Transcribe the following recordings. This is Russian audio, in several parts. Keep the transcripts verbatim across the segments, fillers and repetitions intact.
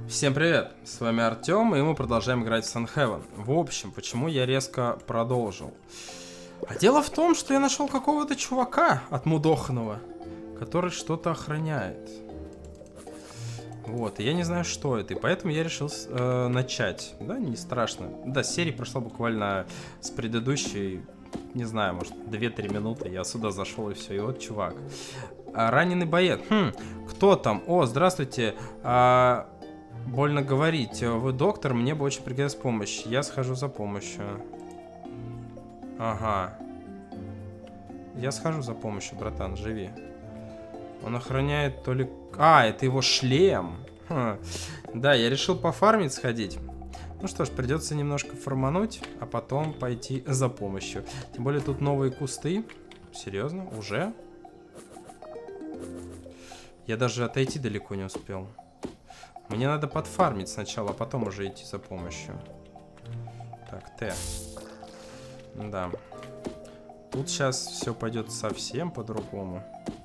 Всем привет, с вами Артем, и мы продолжаем играть в Sunhaven. В общем, почему я резко продолжил? А дело в том, что я нашел какого-то чувака отмудоханного, который что-то охраняет. Вот, и я не знаю, что это, и поэтому я решил э, начать. Да, не страшно. Да, серия прошла буквально с предыдущей, не знаю, может, две-три минуты. Я сюда зашел, и все, и вот чувак. А, раненый боец. Хм, кто там? О, здравствуйте. А... Больно говорить. Вы доктор, мне бы очень пригодилась помощь. Я схожу за помощью. Ага. Я схожу за помощью, братан, живи. Он охраняет то ли... А, это его шлем. Ха. Да, я решил пофармить сходить. Ну что ж, придется немножко фармануть, а потом пойти за помощью. Тем более тут новые кусты. Серьезно? Уже? Я даже отойти далеко не успел. Мне надо подфармить сначала, а потом уже идти за помощью. Так, Т. Да. Тут сейчас все пойдет совсем по-другому.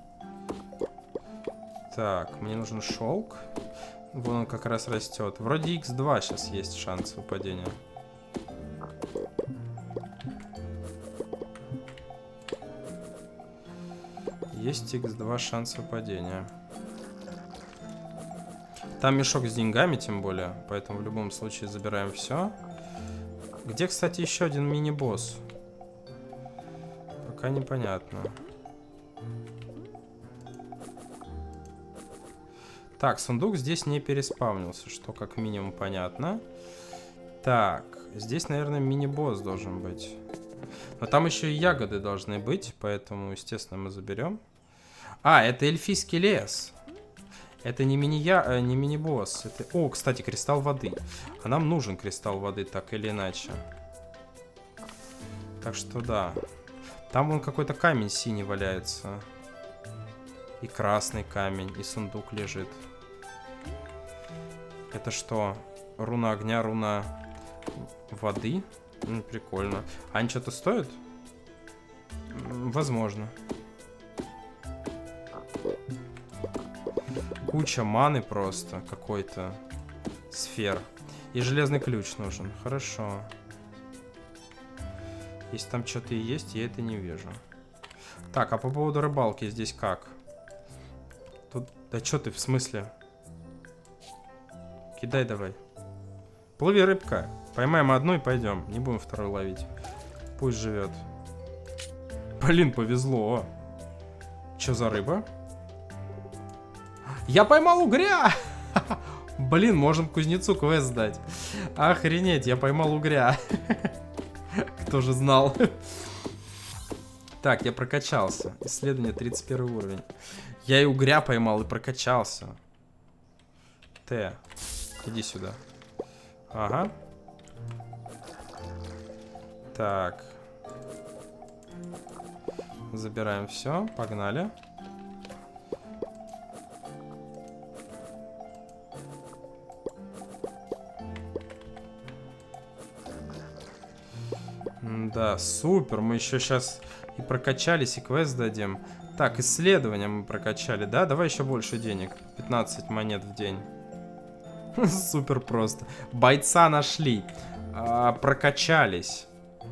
Так, мне нужен шелк. Вон он как раз растет. Вроде икс два сейчас есть шанс выпадения. Есть икс два шанс выпадения. Там мешок с деньгами, тем более. Поэтому в любом случае забираем все. Где, кстати, еще один мини-босс? Пока непонятно. Так, сундук здесь не переспавнился, что как минимум понятно. Так, здесь, наверное, мини-босс должен быть. Но там еще и ягоды должны быть, поэтому, естественно, мы заберем. А, это эльфийский лес. Это не мини-я, э, не мини-босс. Это... О, кстати, кристалл воды. А нам нужен кристалл воды, так или иначе. Так что да. Там вон какой-то камень синий валяется. И красный камень, и сундук лежит. Это что? Руна огня, руна воды? Ну, прикольно. А они что-то стоят? Возможно. Куча маны просто какой-то. Сфер. И железный ключ нужен. Хорошо. Если там что-то и есть, я это не вижу. Так, а по поводу рыбалки здесь как? Тут... Да что ты, в смысле? Кидай давай. Плыви, рыбка. Поймаем одну и пойдем. Не будем вторую ловить. Пусть живет. Блин, повезло. Что за рыба? Я поймал угря! Блин, можем кузнецу квест сдать. Охренеть, я поймал угря. Кто же знал? Так, я прокачался. Исследование тридцать первый уровень. Я и угря поймал, и прокачался. Т. Иди сюда. Ага. Так. Забираем все. Погнали. Да, супер. Мы еще сейчас и прокачались, и квест дадим. Так, исследования мы прокачали, да? Давай еще больше денег. пятнадцать монет в день. Супер просто. Бойца нашли. А, прокачались.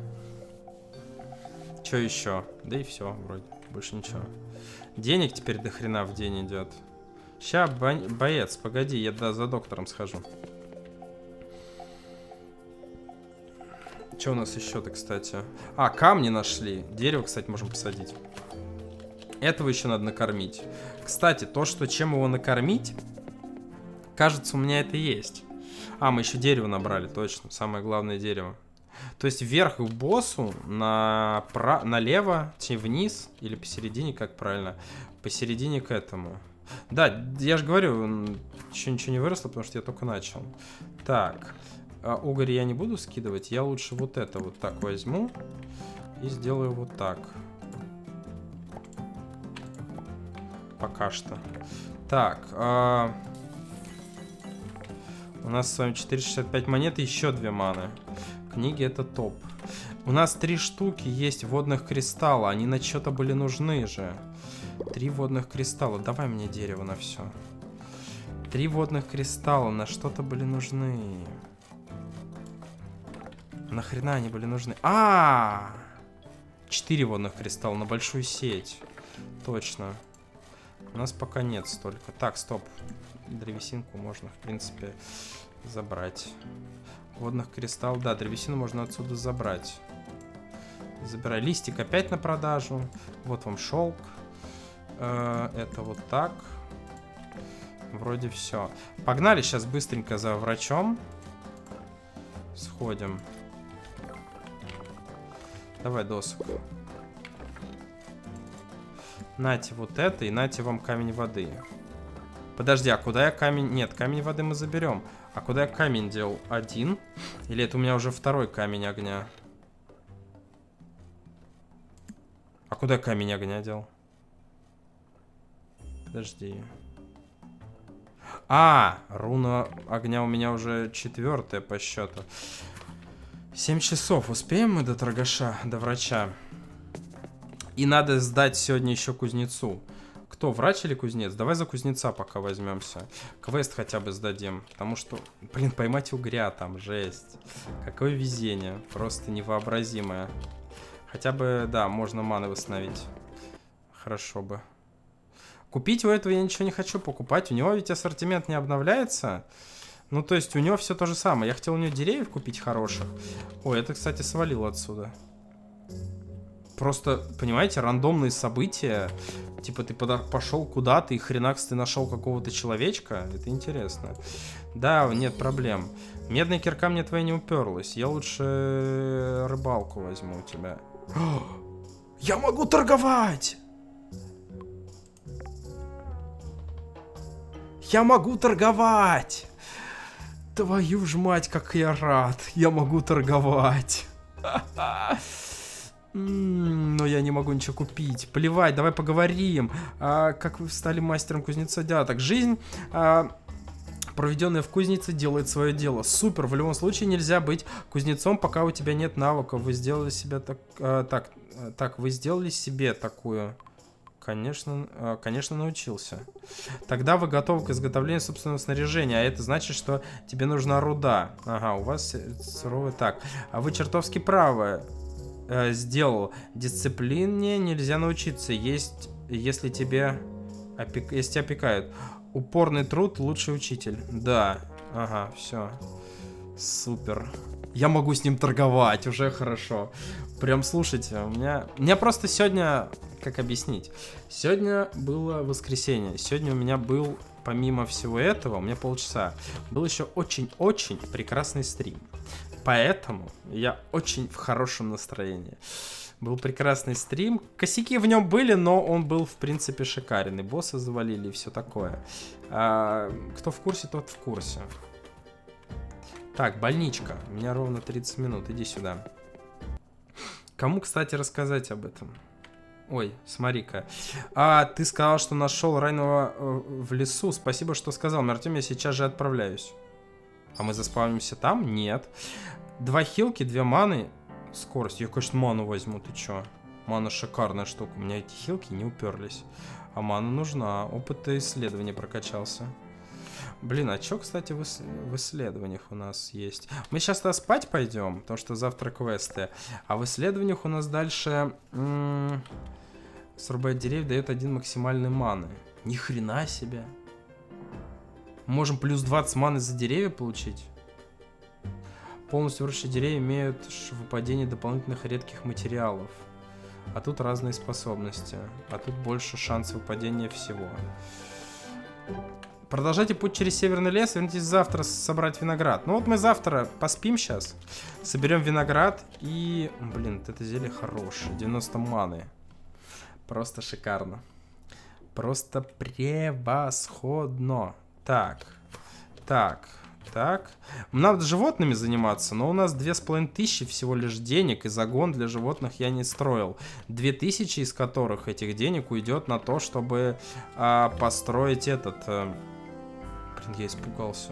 Че еще? Да и все, вроде. Больше ничего. Денег теперь до хрена в день идет. Ща, бо боец, погоди, я да, за доктором схожу. Что у нас еще-то, кстати? А, камни нашли. Дерево, кстати, можем посадить. Этого еще надо накормить. Кстати, то, что чем его накормить, кажется, у меня это есть. А, мы еще дерево набрали, точно. Самое главное дерево. То есть вверх к боссу, на пра... налево, вниз, или посередине, как правильно? Посередине к этому. Да, я же говорю, еще ничего не выросло, потому что я только начал. Так. А угорь я не буду скидывать, я лучше вот это вот так возьму и сделаю вот так. Пока что. Так. А... У нас с вами четыреста шестьдесят пять монет и еще две маны. Книги это топ. У нас три штуки есть водных кристалла, они на что-то были нужны же. Три водных кристалла. Давай мне дерево на все. Три водных кристалла на что-то были нужны. Нахрена они были нужны? А, -а, -а! Четыре водных кристалла на большую сеть. Точно. У нас пока нет столько. Так, стоп. Древесинку можно, в принципе, забрать. Водных кристалл. Да, древесину можно отсюда забрать. Забирай. Листик опять на продажу. Вот вам шелк. Это вот так. Вроде все. Погнали сейчас быстренько за врачом. Сходим. Давай доску. Нате вот это и нате вам камень воды. Подожди, а куда я камень... Нет, камень воды мы заберем. А куда я камень делал? Один? Или это у меня уже второй камень огня? А куда я камень огня делал? Подожди. А, руна огня у меня уже четвертая по счету. Семь часов. Успеем мы до торгаша, до врача? И надо сдать сегодня еще кузнецу. Кто, врач или кузнец? Давай за кузнеца пока возьмемся. Квест хотя бы сдадим. Потому что, блин, поймать угря там, жесть. Какое везение. Просто невообразимое. Хотя бы, да, можно маны восстановить. Хорошо бы. Купить у этого я ничего не хочу покупать. У него ведь ассортимент не обновляется. Ну, то есть у него все то же самое. Я хотел у него деревьев купить хороших. Ой, это, кстати, свалил отсюда. Просто, понимаете, рандомные события. Типа ты пошел куда-то и хренакс ты нашел какого-то человечка. Это интересно. Да, нет проблем. Медная кирка мне твоя не уперлась. Я лучше рыбалку возьму у тебя. Я могу торговать! Я могу торговать! Твою ж мать, как я рад! Я могу торговать! Но я не могу ничего купить. Плевать, давай поговорим. А, как вы стали мастером кузнеца? Да, так, жизнь, а, проведенная в кузнице, делает свое дело. Супер, в любом случае нельзя быть кузнецом, пока у тебя нет навыков. Вы сделали себе так... А, так, так, вы сделали себе такую... Конечно, конечно, научился. Тогда вы готовы к изготовлению собственного снаряжения. А это значит, что тебе нужна руда. Ага, у вас суровый. Так, а вы чертовски правы. Э, сделал. Дисциплине нельзя научиться. Есть, если тебе опек... если тебя опекают. Упорный труд — лучший учитель. Да. Ага, все. Супер. Я могу с ним торговать, уже хорошо. Прям, слушайте, у меня... У меня просто сегодня... Как объяснить? Сегодня было воскресенье. Сегодня у меня был, помимо всего этого, у меня полчаса, был еще очень-очень прекрасный стрим. Поэтому я очень в хорошем настроении. Был прекрасный стрим. Косяки в нем были, но он был, в принципе, шикарен. И босса завалили, и все такое. А, кто в курсе, тот в курсе. Так, больничка. У меня ровно тридцать минут. Иди сюда. Кому, кстати, рассказать об этом? Ой, смотри-ка. А, ты сказал, что нашел раненого э, в лесу. Спасибо, что сказал. Артем, я сейчас же отправляюсь. А мы заспавнимся там? Нет. Два хилки, две маны. Скорость. Я, конечно, ману возьму. Ты чё? Мана шикарная штука. У меня эти хилки не уперлись. А мана нужна. Опыт исследования прокачался. Блин, а чё, кстати, в, ис в исследованиях у нас есть? Мы сейчас-то спать пойдем, потому что завтра квесты. А в исследованиях у нас дальше... Срубать деревья дает один максимальный маны. Ни хрена себе. Можем плюс двадцать маны за деревья получить. Полностью выросшие деревья имеют выпадение дополнительных редких материалов. А тут разные способности. А тут больше шанс выпадения всего. Продолжайте путь через северный лес. Вернитесь завтра собрать виноград. Ну вот мы завтра поспим сейчас. Соберем виноград. И, блин, это зелье хорошее. девяносто маны. Просто шикарно. Просто превосходно. Так. Так. Так. Надо животными заниматься, но у нас две с половиной тысячи всего лишь денег, и загон для животных я не строил. Две тысячи из которых этих денег уйдет на то, чтобы а, построить этот... А... Блин, я испугался.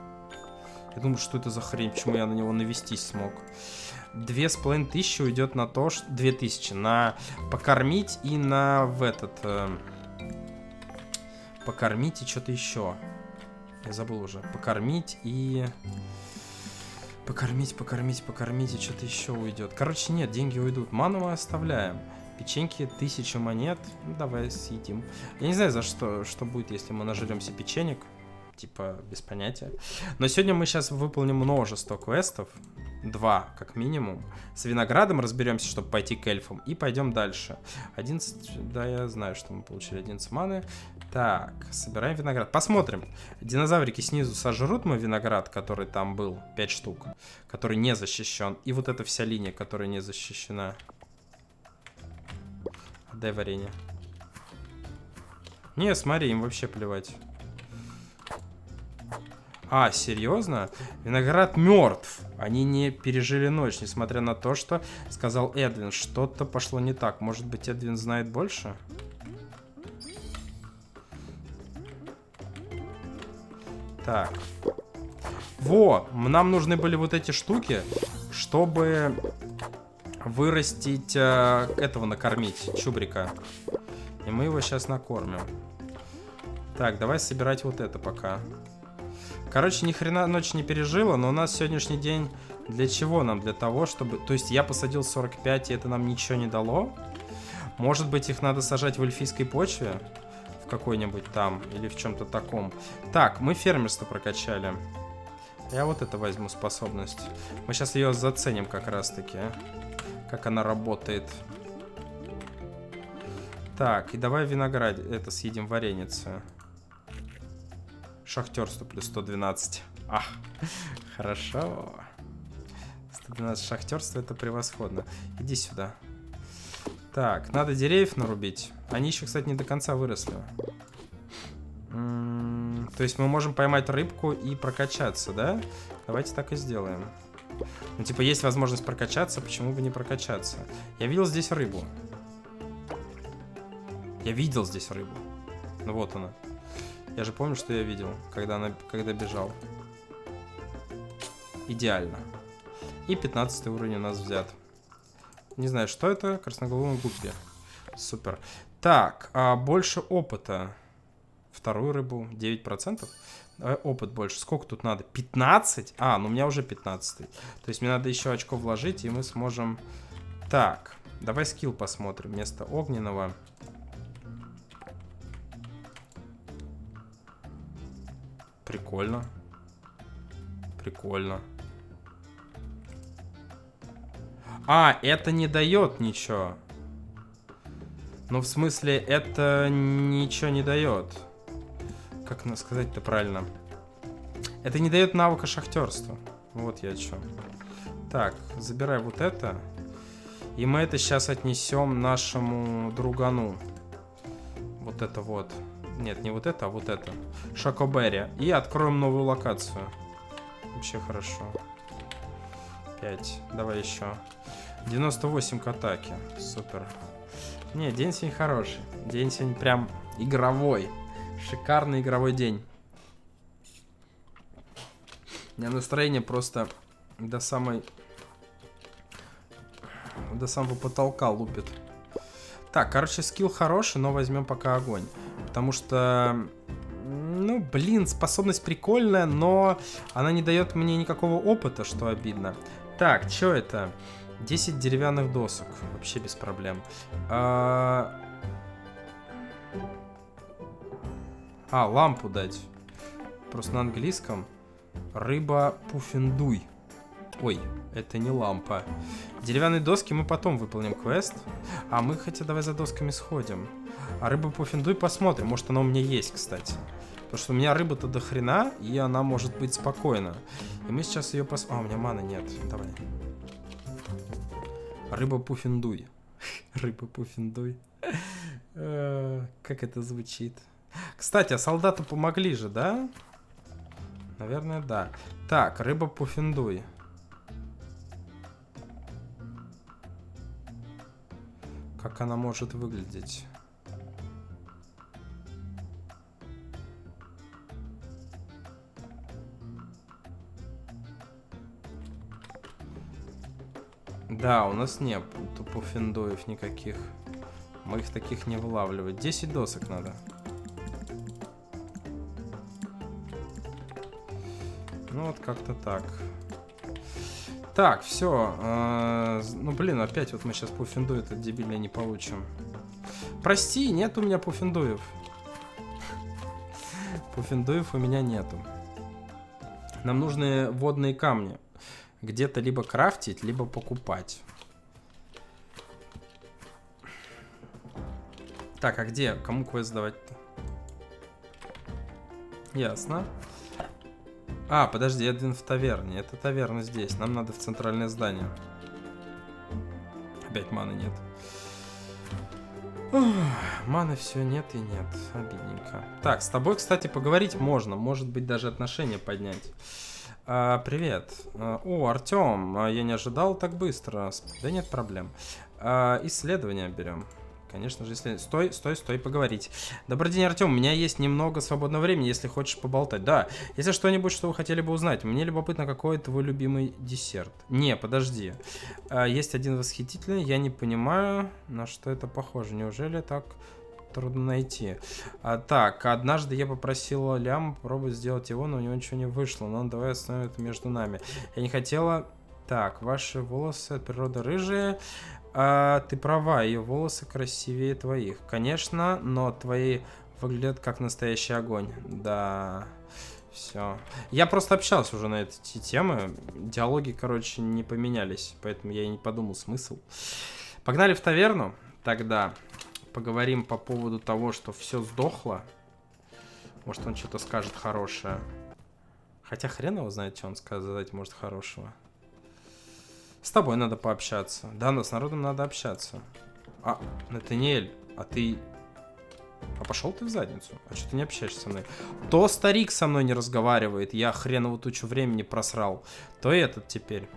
Я думаю, что это за хрень, почему я на него навестись смог. Две с половиной тысячи уйдет на то, что... Две тысячи на покормить и на в этот... А... Покормить и что-то еще. Я забыл уже. Покормить и... Покормить, покормить, покормить, и что-то еще уйдет. Короче, нет, деньги уйдут. Ману мы оставляем. Печеньки, тысяча монет. Ну, давай съедим. Я не знаю, за что, что будет, если мы нажремся печенек. Типа, без понятия. Но сегодня мы сейчас выполним множество квестов. Два, как минимум. С виноградом разберемся, чтобы пойти к эльфам. И пойдем дальше. одиннадцать, да, я знаю, что мы получили одиннадцать маны. Так, собираем виноград. Посмотрим. Динозаврики снизу сожрут мы виноград, который там был. пять штук. Который не защищен. И вот эта вся линия, которая не защищена. Отдай варенье. Не, смотри, им вообще плевать. А, серьезно? Виноград мертв. Они не пережили ночь, несмотря на то, что сказал Эдвин. Что-то пошло не так. Может быть, Эдвин знает больше? Так. Во! Нам нужны были вот эти штуки, чтобы вырастить э, этого накормить, чубрика. И мы его сейчас накормим. Так, давай собирать вот это пока. Короче, ни хрена ночь не пережила, но у нас сегодняшний день для чего нам? Для того, чтобы... То есть я посадил сорок пять, и это нам ничего не дало? Может быть, их надо сажать в эльфийской почве? В какой-нибудь там, или в чем-то таком. Так, мы фермерство прокачали. Я вот это возьму способность. Мы сейчас ее заценим как раз-таки. Как она работает. Так, и давай виноград... Это, съедим вареницу. Шахтерство плюс сто двенадцать. А, хорошо. сто двенадцать шахтерства, это превосходно. Иди сюда. Так, надо деревьев нарубить. Они еще, кстати, не до конца выросли. М-м, то есть мы можем поймать рыбку и прокачаться, да? Давайте так и сделаем. Ну, типа, есть возможность прокачаться, почему бы не прокачаться? Я видел здесь рыбу. Я видел здесь рыбу. Ну, вот она. Я же помню, что я видел, когда, она, когда бежал. Идеально. И пятнадцатый уровень у нас взят. Не знаю, что это. Красноголовый гуппи. Супер. Так, а больше опыта. Вторую рыбу. девять процентов. Давай опыт больше. Сколько тут надо? пятнадцать? А, ну у меня уже пятнадцать. То есть мне надо еще очко вложить, и мы сможем... Так, давай скилл посмотрим. Вместо огненного... Прикольно. Прикольно. А, это не дает ничего. Ну, в смысле, это ничего не дает. Как сказать-то правильно? Это не дает навыка шахтерства. Вот я о чем. Так, забирай вот это. И мы это сейчас отнесем нашему другану. Вот это вот. Нет, не вот это, а вот это. Шокоберри. И откроем новую локацию. Вообще хорошо. пять. Давай еще. девяносто восемь к атаке. Супер. Не, день сегодня хороший. День сегодня прям игровой. Шикарный игровой день. У меня настроение просто до самой... До самого потолка лупит. Так, короче, скилл хороший, но возьмем пока огонь. Потому что... Ну, блин, способность прикольная, но она не дает мне никакого опыта, что обидно. Так, что это? десять деревянных досок. Вообще без проблем. А, а лампу дать. Просто на английском. Рыба пуффендуй. Ой, это не лампа. Деревянные доски мы потом выполним квест. А мы хотя давай за досками сходим. А рыба пуффендуй посмотрим. Может, она у меня есть, кстати. Потому что у меня рыба-то до хрена, и она может быть спокойна. И мы сейчас ее посмотрим. А, у меня маны нет. Давай. Рыба пуффендуй. Рыба пуффендуй. Как это звучит? Кстати, а солдату помогли же, да? Наверное, да. Так, рыба пуффендуй. Как она может выглядеть? Да, у нас нет пуффендуев никаких. Мы их таких не вылавливаем. десять досок надо. Ну, вот как-то так. Так, все. Э, ну, блин, опять вот мы сейчас пуффинду этот дебильный не получим. Прости, нет у меня пуффиндуев. Пуффиндуев у меня нету. Нам нужны водные камни. Где-то либо крафтить, либо покупать. Так, а где? Кому квест давать-то? Ясно. А, подожди, я один в таверне. Это таверна здесь. Нам надо в центральное здание. Опять маны нет. Ух, маны все нет и нет. Обидненько. Так, с тобой, кстати, поговорить можно. Может быть, даже отношения поднять. А, привет. А, о, Артем, а, я не ожидал так быстро. Да нет проблем. А, исследования берем. Конечно же, если... Стой, стой, стой, поговорить. Добрый день, Артем. У меня есть немного свободного времени, если хочешь поболтать. Да, если что-нибудь, что вы хотели бы узнать. Мне любопытно, какой твой любимый десерт. Не, подожди. А, есть один восхитительный. Я не понимаю, на что это похоже. Неужели так трудно найти? А, так, однажды я попросила Лям попробовать сделать его, но у него ничего не вышло. Но давай остановим это между нами. Я не хотела... Так, ваши волосы от природы рыжие... А, ты права, ее волосы красивее твоих. Конечно, но твои выглядят как настоящий огонь. Да, все. Я просто общался уже на эти темы. Диалоги, короче, не поменялись. Поэтому я и не подумал смысл. Погнали в таверну. Тогда поговорим по поводу того, что все сдохло. Может, он что-то скажет хорошее. Хотя хрен его знает, что он сказать может хорошего. С тобой надо пообщаться. Да, но с народом надо общаться. А, Натаниэль, а ты... А пошел ты в задницу? А что ты не общаешься со мной? То старик со мной не разговаривает, я хренову тучу времени просрал. То этот теперь.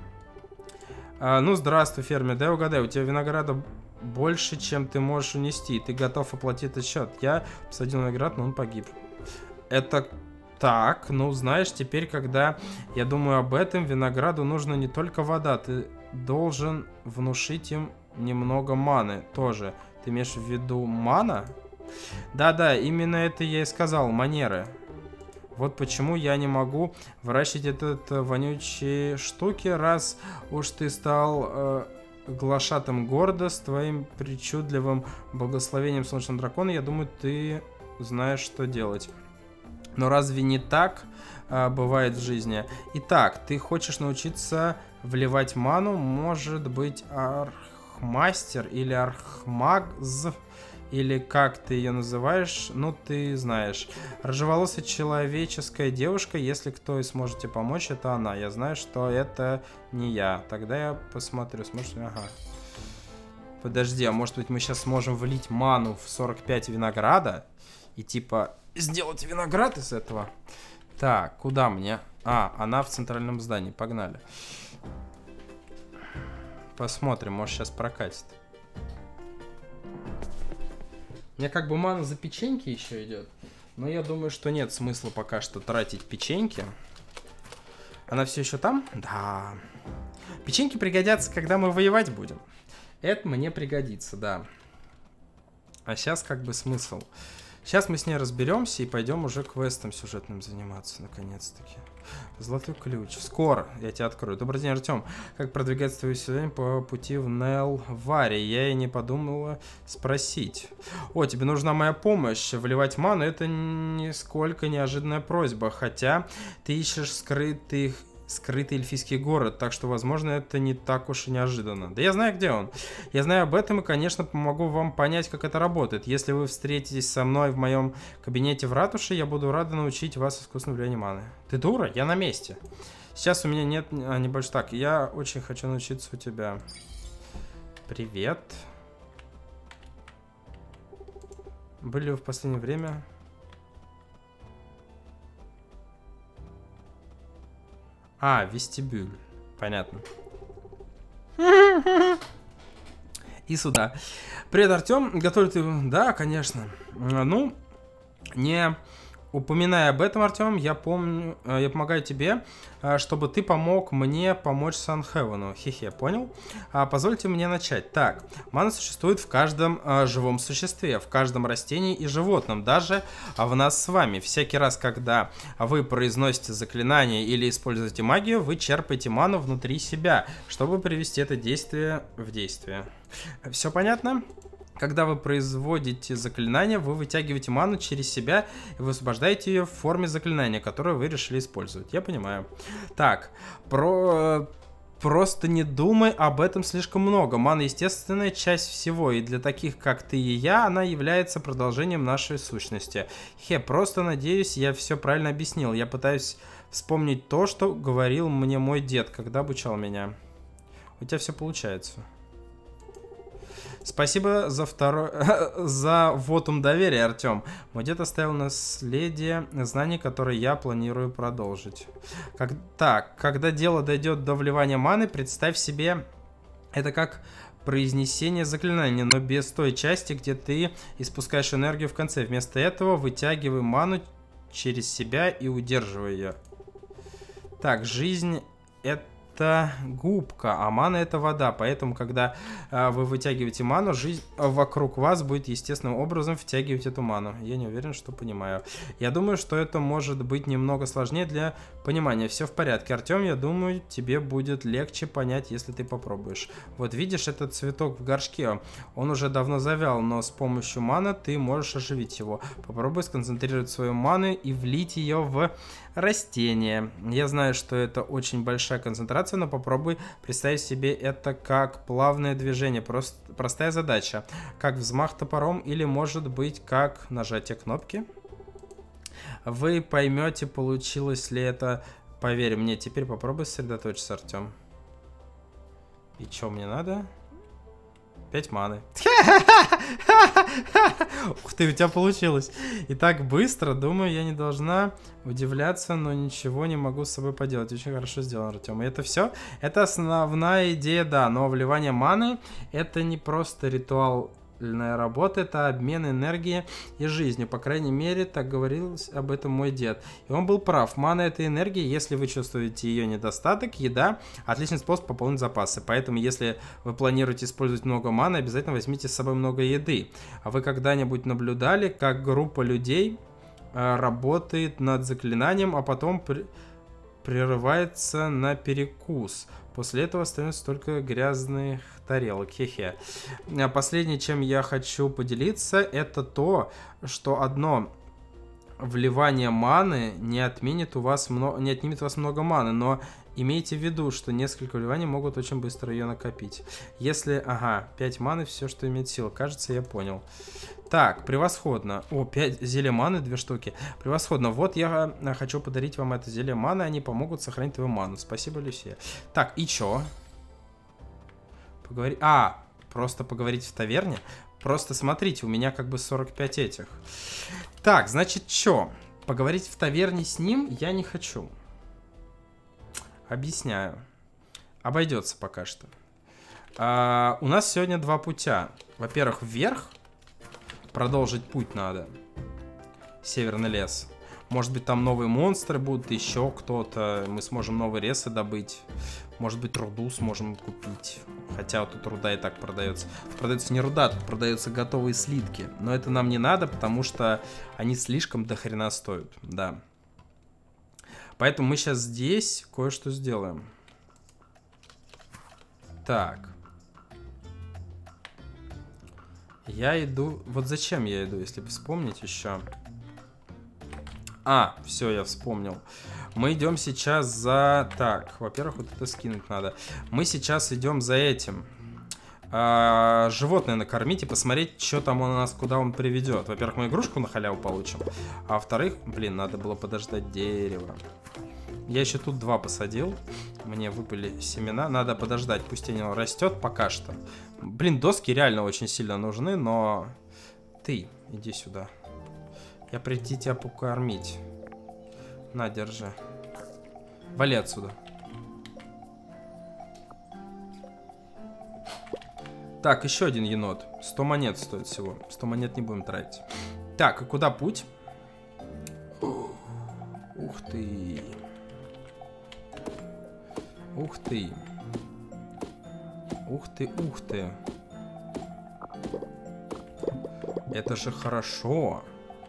А, ну, здравствуй, фермер. Дай угадай, у тебя винограда больше, чем ты можешь унести. Ты готов оплатить этот счет. Я посадил виноград, но он погиб. Это... Так, ну знаешь, теперь, когда я думаю об этом, винограду нужно не только вода, ты должен внушить им немного маны тоже. Ты имеешь в виду мана? Да-да, именно это я и сказал, манеры. Вот почему я не могу выращивать этот э, вонючие штуки, раз уж ты стал э, глашатым города с твоим причудливым благословением солнечного дракона. Я думаю, ты знаешь, что делать. Но разве не так а, бывает в жизни? Итак, ты хочешь научиться вливать ману? Может быть, архмастер или архмагз? Или как ты ее называешь? Ну, ты знаешь. Рыжеволосая человеческая девушка. Если кто и сможете помочь, это она. Я знаю, что это не я. Тогда я посмотрю. Сможешь ли... Ага. Подожди, а может быть мы сейчас сможем влить ману в сорок пять винограда? И типа... сделать виноград из этого. Так, куда мне? А, она в центральном здании. Погнали. Посмотрим, может сейчас прокатит. У меня как бы мана за печеньки еще идет. Но я думаю, что нет смысла пока что тратить печеньки. Она все еще там? Да. Печеньки пригодятся, когда мы воевать будем. Это мне пригодится, да. А сейчас как бы смысл... Сейчас мы с ней разберемся и пойдем уже квестом сюжетным заниматься, наконец-таки. Золотой ключ. Скоро я тебя открою. Добрый день, Артем. Как продвигается твое исследование по пути в Нелвари? Я и не подумала спросить. О, тебе нужна моя помощь. Вливать ману — это нисколько неожиданная просьба. Хотя ты ищешь скрытых... скрытый эльфийский город, так что, возможно, это не так уж и неожиданно. Да я знаю, где он. Я знаю об этом и, конечно, помогу вам понять, как это работает. Если вы встретитесь со мной в моем кабинете в ратуше, я буду рада научить вас искусственному влиянию маны. Ты дура? Я на месте. Сейчас у меня нет... А, не больше так. Я очень хочу научиться у тебя. Привет. Были вы в последнее время... А, вестибюль. Понятно. И сюда. Привет, Артем. Готовы ты? Да, конечно. Ну, не упоминая об этом, Артем, я помню, я помогаю тебе, чтобы ты помог мне помочь Санхевену. Хе-хе, понял? А, позвольте мне начать. Так, мана существует в каждом а, живом существе, в каждом растении и животном, даже а, в нас с вами. Всякий раз, когда вы произносите заклинание или используете магию, вы черпаете ману внутри себя, чтобы привести это действие в действие. Все понятно? Когда вы производите заклинание, вы вытягиваете ману через себя и высвобождаете ее в форме заклинания, которое вы решили использовать. Я понимаю. Так, про... просто не думай об этом слишком много. Мана — естественная часть всего, и для таких, как ты и я, она является продолжением нашей сущности. Хе, просто надеюсь, я все правильно объяснил. Я пытаюсь вспомнить то, что говорил мне мой дед, когда обучал меня. У тебя все получается. Спасибо за второй, за вотум доверия, Артем. Мой дед оставил наследие знаний, которые я планирую продолжить. Как... Так, когда дело дойдет до вливания маны, представь себе, это как произнесение заклинания, но без той части, где ты испускаешь энергию в конце. Вместо этого вытягивай ману через себя и удерживай ее. Так, жизнь — это... это губка, а мана — это вода. Поэтому, когда а, вы вытягиваете ману, жизнь вокруг вас будет естественным образом втягивать эту ману. Я не уверен, что понимаю. Я думаю, что это может быть немного сложнее для понимания. Все в порядке, Артем. Я думаю, тебе будет легче понять, если ты попробуешь. Вот видишь этот цветок в горшке? Он уже давно завял, но с помощью маны ты можешь оживить его. Попробуй сконцентрировать свою ману и влить ее в растение. Я знаю, что это очень большая концентрация, но попробуй представить себе это как плавное движение. Просто простая задача. Как взмах топором или, может быть, как нажатие кнопки. Вы поймете, получилось ли это. Поверь мне, теперь попробуй сосредоточиться, Артем. И что мне надо? Пять маны. Ух ты, у тебя получилось. И так быстро, думаю, я не должна удивляться, но ничего не могу с собой поделать. Очень хорошо сделано, Артем. И это все? Это основная идея, да. Но вливание маны — это не просто ритуал работа, это обмен энергией и жизнью. По крайней мере, так говорил об этом мой дед. И он был прав. Мана — это энергия. Если вы чувствуете ее недостаток, еда — отличный способ пополнить запасы. Поэтому, если вы планируете использовать много маны, обязательно возьмите с собой много еды. А вы когда-нибудь наблюдали, как группа людей э, работает над заклинанием, а потом при... прерывается на перекус? После этого остается только грязных тарелок. Хе-хе. Последнее, чем я хочу поделиться, это то, что одно вливание маны не отменит у вас много, не отнимет у вас много маны, но имейте в виду, что несколько вливаний могут очень быстро ее накопить. Если, ага, пять маны, все, что имеет силу. Кажется, я понял. Так, превосходно. О, пять зелья маны, две штуки. Превосходно. Вот я хочу подарить вам это зелье маны, они помогут сохранить твою ману. Спасибо, Люсия. Так, и чё? Поговори... А, просто поговорить в таверне? Просто смотрите, у меня как бы сорок пять этих. Так, значит, чё? Поговорить в таверне с ним я не хочу. Объясняю. Обойдется пока что. А, у нас сегодня два путя. Во-первых, вверх. Продолжить путь надо. Северный лес. Может быть, там новые монстры будут, еще кто-то. Мы сможем новые ресы добыть. Может быть, руду сможем купить. Хотя вот тут руда и так продается. Продается не руда, тут продаются готовые слитки. Но это нам не надо, потому что они слишком дохрена стоят. Да. Поэтому мы сейчас здесь кое-что сделаем. Так. Я иду... Вот зачем я иду, если вспомнить еще? А, все, я вспомнил. Мы идем сейчас за... Так, во-первых, вот это скинуть надо. Мы сейчас идем за этим. А, животное накормить и посмотреть, что там у нас, куда он приведет. Во-первых, мы игрушку на халяву получим. А во-вторых, блин, надо было подождать дерево. Я еще тут два посадил. Мне выпали семена. Надо подождать, пусть оно растет пока что. Блин, доски реально очень сильно нужны, но... Ты, иди сюда. Я приди тебя покормить. На, держи. Вали отсюда. Так, еще один енот. сто монет стоит всего. сто монет не будем тратить. Так, и куда путь? ты. Ух ты. Ух ты, ух ты. Это же хорошо.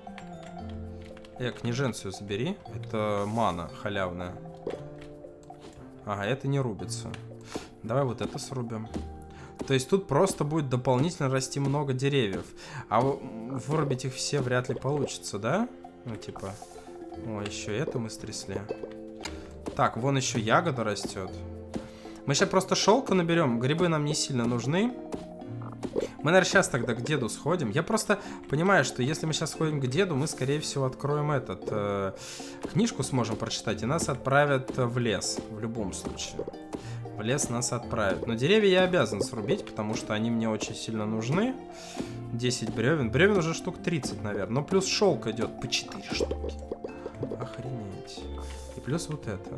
Э, княженцию забери. Это мана халявная. Ага, это не рубится. Давай вот это срубим. То есть тут просто будет дополнительно расти много деревьев. А вырубить их все вряд ли получится, да? Ну, типа... О, еще это мы стрясли. Так, вон еще ягода растет. Мы сейчас просто шелка наберем. Грибы нам не сильно нужны. Мы, наверное, сейчас тогда к деду сходим. Я просто понимаю, что если мы сейчас сходим к деду, мы, скорее всего, откроем этот... Э, книжку сможем прочитать, и нас отправят в лес. В любом случае. В лес нас отправят. Но деревья я обязан срубить, потому что они мне очень сильно нужны. десять бревен. Бревен уже штук тридцать, наверное. Но плюс шелк идет по четыре штуки. Охренеть. И плюс вот это.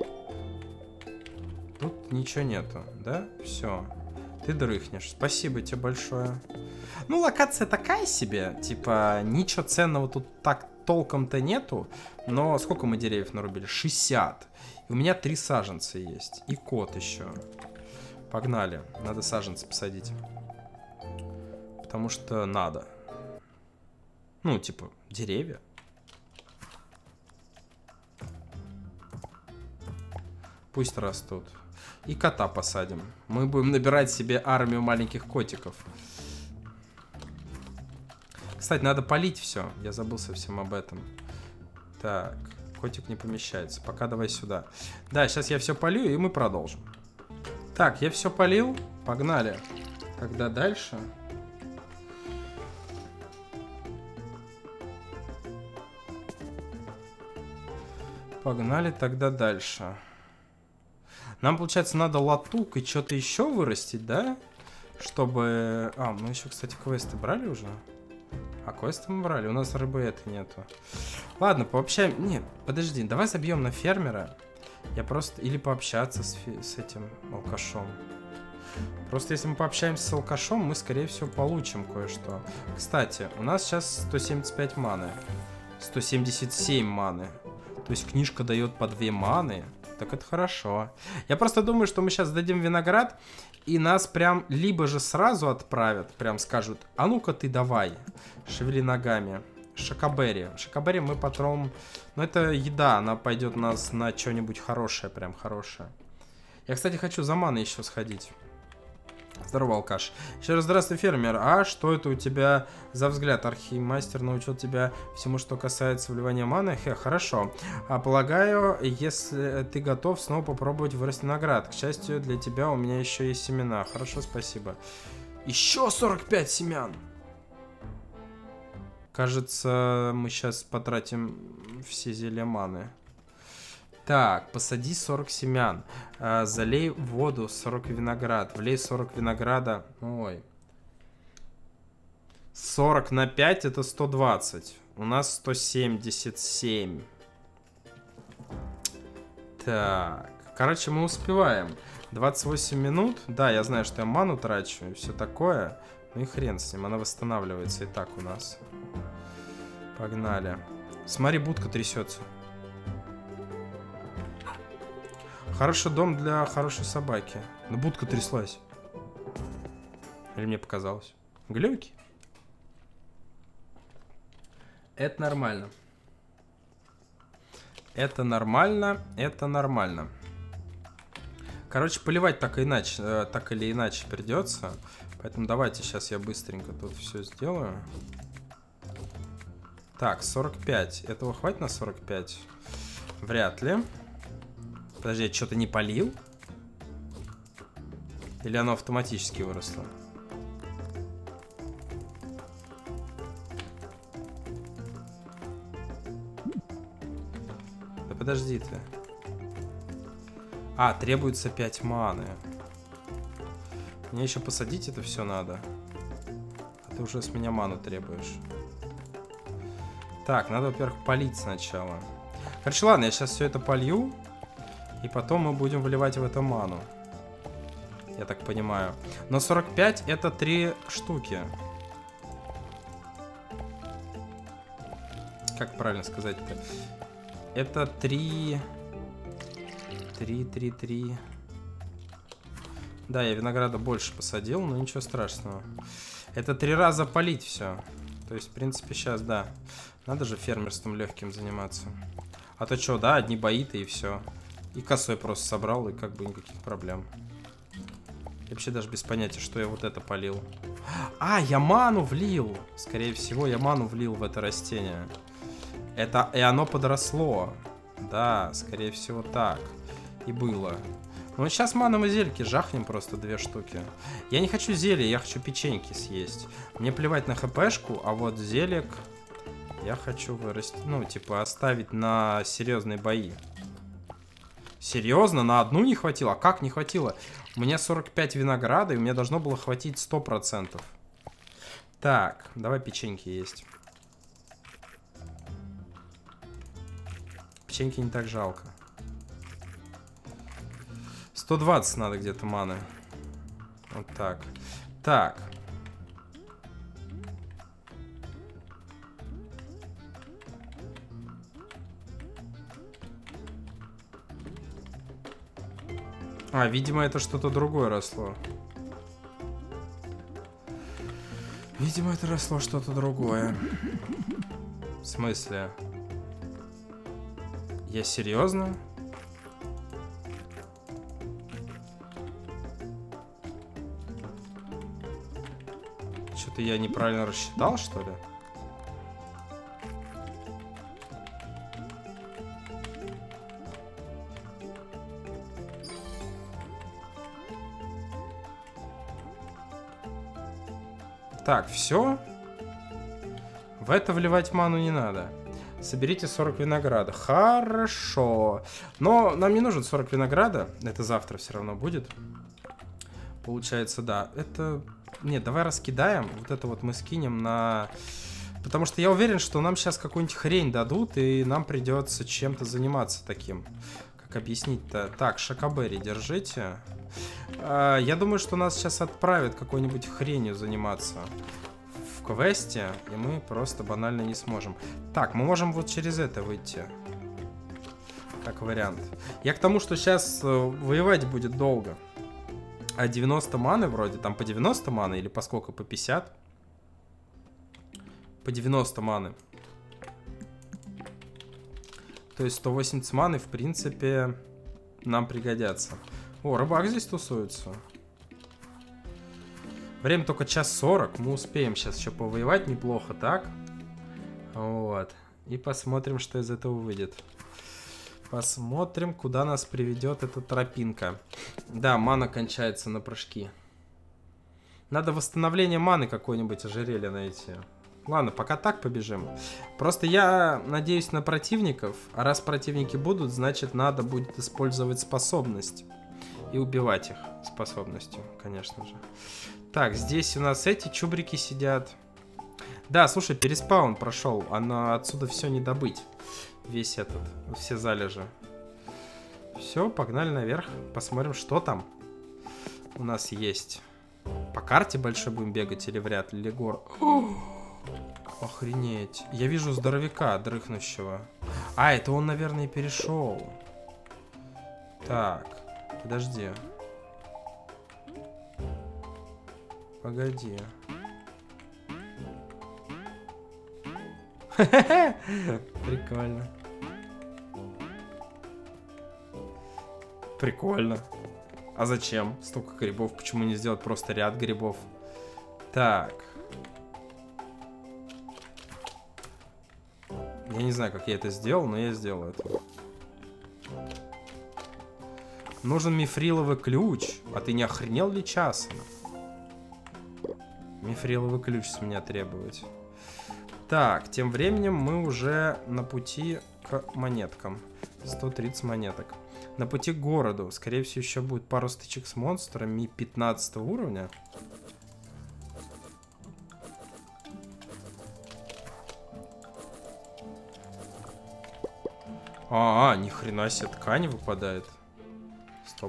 Тут ничего нету, да? Все. Ты дрыхнешь. Спасибо тебе большое. Ну, локация такая себе. Типа, ничего ценного тут так толком-то нету. Но сколько мы деревьев нарубили? шестьдесят. И у меня три саженца есть. И кот еще. Погнали. Надо саженцы посадить. Потому что надо. Ну, типа, деревья. Пусть растут. И кота посадим. Мы будем набирать себе армию маленьких котиков. Кстати, надо полить все. Я забыл совсем об этом. Так, котик не помещается. Пока давай сюда. Да, сейчас я все полью, и мы продолжим. Так, я все полил. Погнали. Тогда дальше. Погнали тогда дальше. Нам, получается, надо латук и что-то еще вырастить, да? Чтобы... А, мы еще, кстати, квесты брали уже? А квесты мы брали, у нас рыбы это нету. Ладно, пообщаем... Нет, подожди, давай забьем на фермера. Я просто... Или пообщаться с, фи... с этим алкашом. Просто если мы пообщаемся с алкашом, мы, скорее всего, получим кое-что. Кстати, у нас сейчас сто семьдесят пять маны. сто семьдесят семь маны. То есть книжка дает по две маны. Так это хорошо. Я просто думаю, что мы сейчас дадим виноград, и нас прям либо же сразу отправят, прям скажут, а ну-ка ты давай, шевели ногами. Шокоберри. Шокоберри мы потом... Ну, это еда, она пойдет у нас на что-нибудь хорошее, прям хорошее. Я, кстати, хочу за маной еще сходить. Здорово, алкаш. Еще раз здравствуй, фермер. А что это у тебя за взгляд? Архимастер научил тебя всему, что касается вливания маны? Хе, хорошо. А полагаю, если ты готов снова попробовать вырастить виноград. К счастью, для тебя у меня еще есть семена. Хорошо, спасибо. Еще сорок пять семян. Кажется, мы сейчас потратим все зелья маны. Так, посади сорок семян, а, залей в воду сорок виноград, влей сорок винограда, ой, сорок на пять это сто двадцать, у нас сто семьдесят семь. Так, короче, мы успеваем, двадцать восемь минут, да, я знаю, что я ману трачу и все такое, ну и хрен с ним, она восстанавливается и так у нас. Погнали. Смотри, будка трясется. Хороший дом для хорошей собаки. Но будка тряслась. Или мне показалось? Глюки? Это нормально. Это нормально. Это нормально. Короче, поливать так, иначе, э, так или иначе придется. Поэтому давайте сейчас я быстренько тут все сделаю. Так, сорок пять. Этого хватит на сорок пять? Вряд ли. Подожди, я что-то не полил? Или оно автоматически выросло? Да подожди ты. А, требуется пять маны. Мне еще посадить это все надо. А ты уже с меня ману требуешь. Так, надо, во-первых, полить сначала. Короче, ладно, я сейчас все это полью. И потом мы будем выливать в это ману. Я так понимаю. Но сорок пять это три штуки. Как правильно сказать-то? Это три... Три, три, три... Да, я винограда больше посадил, но ничего страшного. Это три раза полить все. То есть, в принципе, сейчас, да. Надо же фермерством легким заниматься. А то что, да, одни бои-то и все. И косой просто собрал, и как бы никаких проблем. Я вообще даже без понятия, что я вот это полил. А, я ману влил! Скорее всего, я ману влил в это растение. Это и оно подросло. Да, скорее всего, так. И было. Ну, сейчас маном и зельки жахнем просто две штуки. Я не хочу зелья, я хочу печеньки съесть. Мне плевать на хпшку, а вот зелек я хочу вырастить. Ну, типа, оставить на серьезные бои. Серьезно? На одну не хватило? А как не хватило? У меня сорок пять винограда, и у меня должно было хватить сто процентов. Так, давай печеньки есть. Печеньки не так жалко. сто двадцать надо где-то маны. Вот так. Так. А, видимо, это что-то другое росло. Видимо, это росло что-то другое. В смысле? Я серьезно? Что-то я неправильно рассчитал, что ли? Так, все. В это вливать ману не надо. Соберите сорок винограда. Хорошо. Но нам не нужен сорок винограда. Это завтра все равно будет. Получается, да. Это... Нет, давай раскидаем. Вот это вот мы скинем на... Потому что я уверен, что нам сейчас какую-нибудь хрень дадут, и нам придется чем-то заниматься таким. Как объяснить-то? Так, шокоберри держите. А, я думаю, что нас сейчас отправят какой-нибудь хренью заниматься в квесте, и мы просто банально не сможем. Так, мы можем вот через это выйти. Как вариант. Я к тому, что сейчас воевать будет долго. А девяносто маны вроде, там по девяносто маны или по сколько, по пятьдесят? По девяносто маны. То есть сто восемьдесят маны, в принципе, нам пригодятся. О, рыбак здесь тусуется. Время только час сорок, мы успеем сейчас еще повоевать неплохо, так? Вот. И посмотрим, что из этого выйдет. Посмотрим, куда нас приведет эта тропинка. Да, мана кончается на прыжки. Надо восстановление маны какое-нибудь ожерелье найти. Ладно, пока так побежим. Просто я надеюсь на противников. А раз противники будут, значит надо будет использовать способность. И убивать их способностью, конечно же. Так, здесь у нас эти чубрики сидят. Да, слушай, переспаун прошел. А отсюда все не добыть. Весь этот, все залежи. Все, погнали наверх. Посмотрим, что там у нас есть. По карте большой будем бегать или вряд ли? Гор. Охренеть. Я вижу здоровяка дрыхнущего. А, это он, наверное, перешел. Так, подожди. Погоди. Прикольно. Прикольно. А зачем столько грибов? Почему не сделать просто ряд грибов? Так. Я не знаю, как я это сделал, но я сделал это. Нужен мифриловый ключ. А ты не охренел ли часом? Мифриловый ключ с меня требовать. Так, тем временем мы уже на пути к монеткам. сто тридцать монеток. На пути к городу. Скорее всего, еще будет пару стычек с монстрами пятнадцатого уровня. А, -а ни хрена себе, ткань выпадает. Стоп.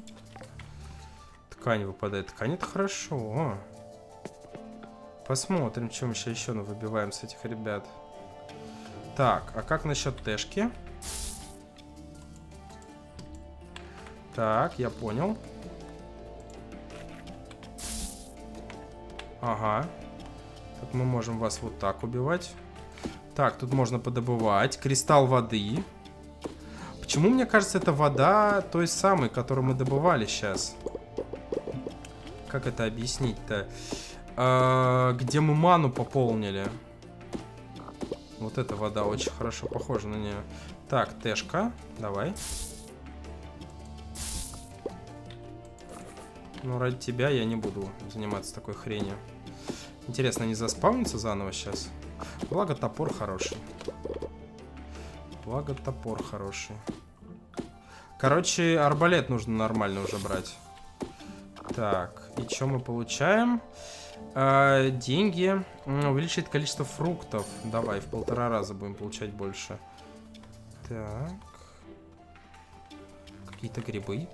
Ткань выпадает. Ткань — это хорошо. Посмотрим, чем мы еще выбиваем с этих ребят. Так, а как насчет тэшки? Так, я понял. Ага. Так мы можем вас вот так убивать. Так, тут можно подобывать. Кристалл воды. Почему, мне кажется, это вода той самой, которую мы добывали сейчас? Как это объяснить-то? А, где мы ману пополнили. Вот эта вода очень хорошо похожа на нее. Так, Тэшка, давай. Ну, ради тебя я не буду заниматься такой хренью. Интересно, не заспавнится заново сейчас? Благо, топор хороший. Благо, топор хороший. Короче, арбалет нужно нормально уже брать. Так, и что мы получаем? А, деньги. Увеличить количество фруктов. Давай, в полтора раза будем получать больше. Так. Какие-то грибы.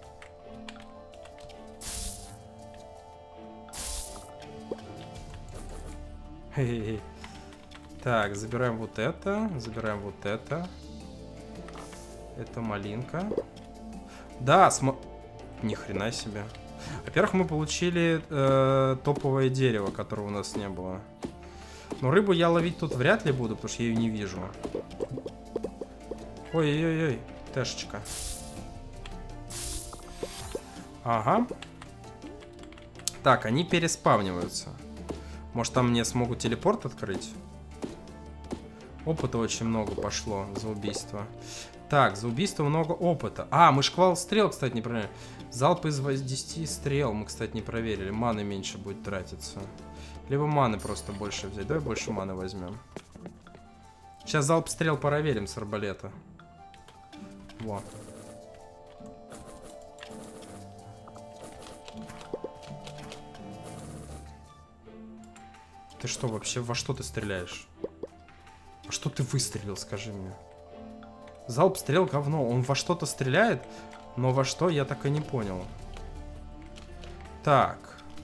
Хе-хе-хе. Так, забираем вот это. Забираем вот это. Это малинка. Да, смо... Ни хрена себе. Во-первых, мы получили э, топовое дерево, которого у нас не было. Но рыбу я ловить тут вряд ли буду, потому что я ее не вижу. Ой-ой-ой, Тэшечка. Ага. Так, они переспавниваются. Может, там мне смогут телепорт открыть? Опыта очень много пошло за убийство. Так, за убийство много опыта. А, мы шквал стрел, кстати, не проверили. Залп из десяти стрел мы, кстати, не проверили. Маны меньше будет тратиться. Либо маны просто больше взять. Давай больше маны возьмем. Сейчас залп стрел проверим с арбалета. Во. Ты что, вообще во что ты стреляешь? А что ты выстрелил, скажи мне? Залп стрел говно. Он во что-то стреляет, но во что я так и не понял. Так.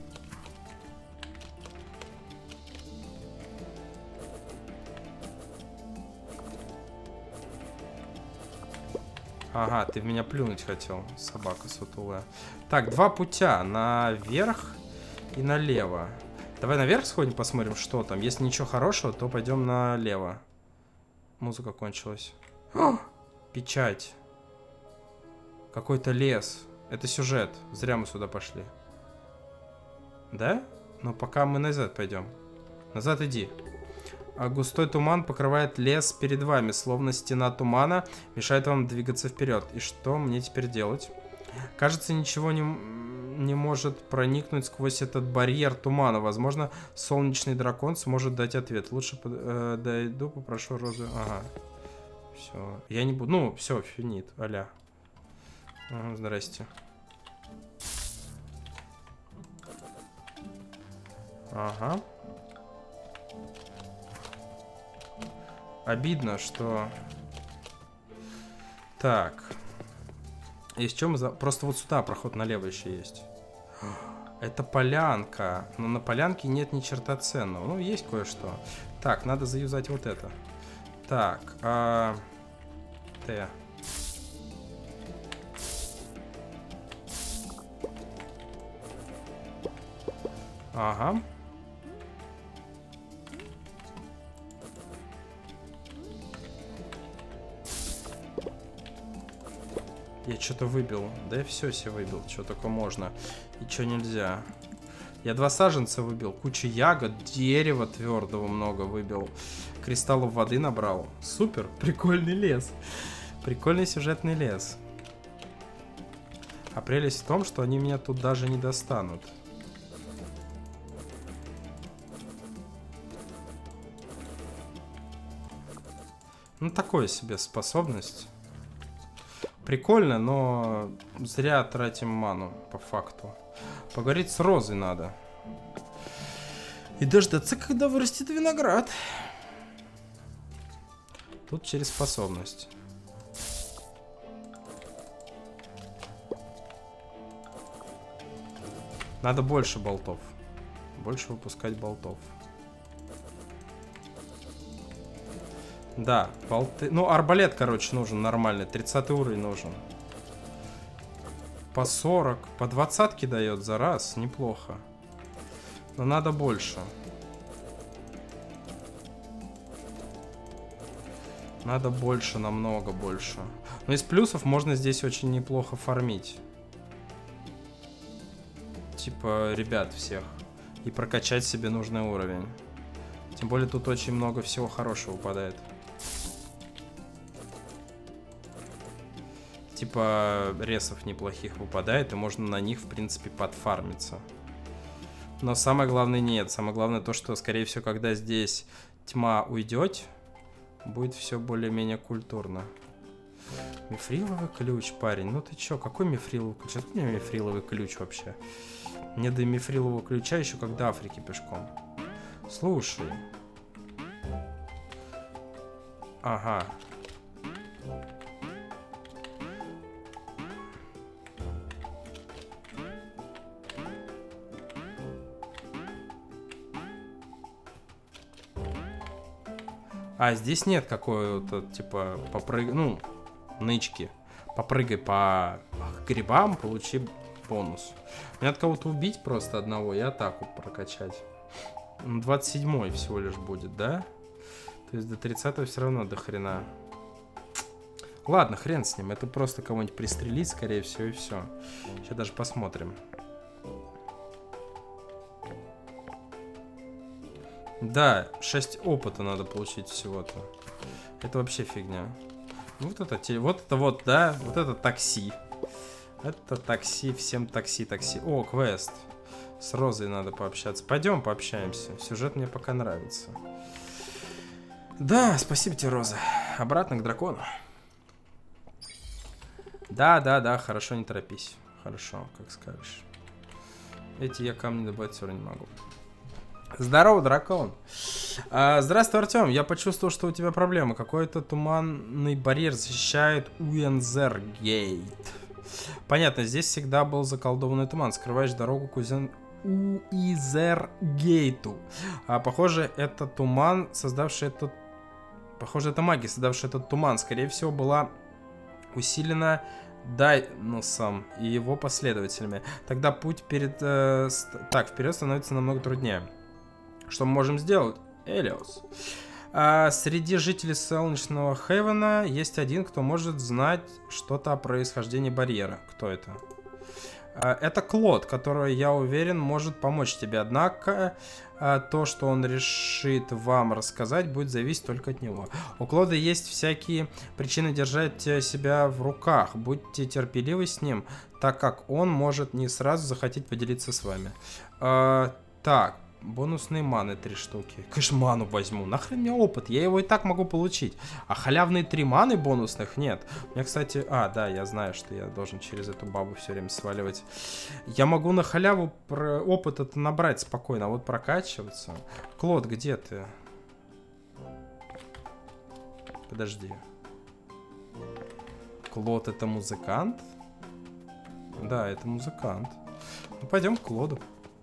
Ага, ты в меня плюнуть хотел, собака сутулая. Так, два путя. Наверх и налево. Давай наверх сходим, посмотрим, что там. Если ничего хорошего, то пойдем налево. Музыка кончилась. О! Печать. Какой-то лес. Это сюжет. Зря мы сюда пошли. Да? Но пока мы назад пойдем. Назад иди. А густой туман покрывает лес перед вами, словно стена тумана, мешает вам двигаться вперед. И что мне теперь делать? Кажется, ничего не, не может проникнуть сквозь этот барьер тумана. Возможно, солнечный дракон сможет дать ответ. Лучше под, э, дойду, попрошу розу. Ага. Все. Я не буду. Ну, все, финит. Аля. Ага, здрасте. Ага. Обидно, что... Так. Есть чем за... Просто вот сюда проход налево еще есть. Это полянка. Но на полянке нет ни черта ценного. Ну, есть кое-что. Так, надо заюзать вот это. Так. А... Т. Ага. Я что-то выбил. Да я все себе выбил. Что только можно. И что нельзя. Я два саженца выбил. Куча ягод, дерева твердого много выбил. Кристаллов воды набрал. Супер. Прикольный лес. Прикольный сюжетный лес. А прелесть в том, что они меня тут даже не достанут. Ну, такое себе способность. Прикольно, но зря тратим ману, по факту. Поговорить с Розой надо. И дождаться, когда вырастет виноград. Тут через способность. Надо больше болтов. Больше выпускать болтов. Да, болты. Ну, арбалет, короче, нужен нормальный. тридцатый уровень нужен. по сорок, по двадцатке дает за раз, неплохо. Но надо больше. Надо больше, намного больше. Но из плюсов можно здесь очень неплохо фармить. Типа, ребят всех. И прокачать себе нужный уровень. Тем более тут очень много всего хорошего выпадает. Типа, ресов неплохих выпадает, и можно на них, в принципе, подфармиться. Но самое главное нет. Самое главное то, что, скорее всего, когда здесь тьма уйдет, будет все более-менее культурно. Мифриловый ключ, парень. Ну ты чё, какой мифриловый ключ? Откуда у меня мифриловый ключ вообще? Мне до мифрилового ключа еще как до Африки пешком. Слушай. Ага. А, здесь нет какой-то, типа, попрыг... ну, нычки. Попрыгай по грибам, получи бонус. Мне надо кого-то убить просто одного и атаку прокачать. двадцать седьмой всего лишь будет, да? То есть до тридцатого все равно до хрена. Ладно, хрен с ним. Это просто кого-нибудь пристрелить, скорее всего, и все. Сейчас даже посмотрим. Да, шесть опыта надо получить всего-то. Это вообще фигня. Вот это, вот это вот, да, вот это такси. Это такси, всем такси, такси. О, квест. С Розой надо пообщаться. Пойдем пообщаемся. Сюжет мне пока нравится. Да, спасибо тебе, Роза. Обратно к дракону. Да, да, да, хорошо, не торопись. Хорошо, как скажешь. Эти я камни добавить все равно не могу. Здорово, дракон. А, здравствуй, Артем. Я почувствовал, что у тебя проблемы. Какой-то туманный барьер защищает Уэнзергейт. Понятно, здесь всегда был заколдованный туман. Скрываешь дорогу к Узен... Уизергейту. А, похоже, это туман, создавший этот... Похоже, это магия, создавшая этот туман. Скорее всего, была усилена Дайносом и его последователями. Тогда путь перед... Э, так, вперед становится намного труднее. Что мы можем сделать? Элиос. А, среди жителей Солнечного Хевена есть один, кто может знать что-то о происхождении барьера. Кто это? А, это Клод, который, я уверен, может помочь тебе. Однако, а, то, что он решит вам рассказать, будет зависеть только от него. У Клода есть всякие причины держать себя в руках. Будьте терпеливы с ним, так как он может не сразу захотеть поделиться с вами. А, так. Бонусные маны три штуки. Конечно, ману возьму. Нахрен мне опыт? Я его и так могу получить. А халявные три маны бонусных нет. У меня, кстати... А, да, я знаю, что я должен через эту бабу все время сваливать. Я могу на халяву про... опыт это набрать спокойно. А вот прокачиваться... Клод, где ты? Подожди. Клод это музыкант? Да, это музыкант. Ну, пойдем к Клоду.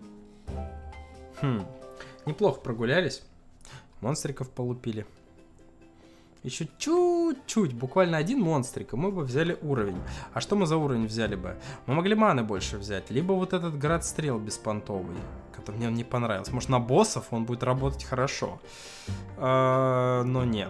Хм, неплохо прогулялись. Монстриков полупили. Еще чуть-чуть, буквально один монстрик, и мы бы взяли уровень. А что мы за уровень взяли бы? Мы могли маны больше взять. Либо вот этот град стрел беспонтовый, который мне не понравился. Может, на боссов он будет работать хорошо. А, но нет.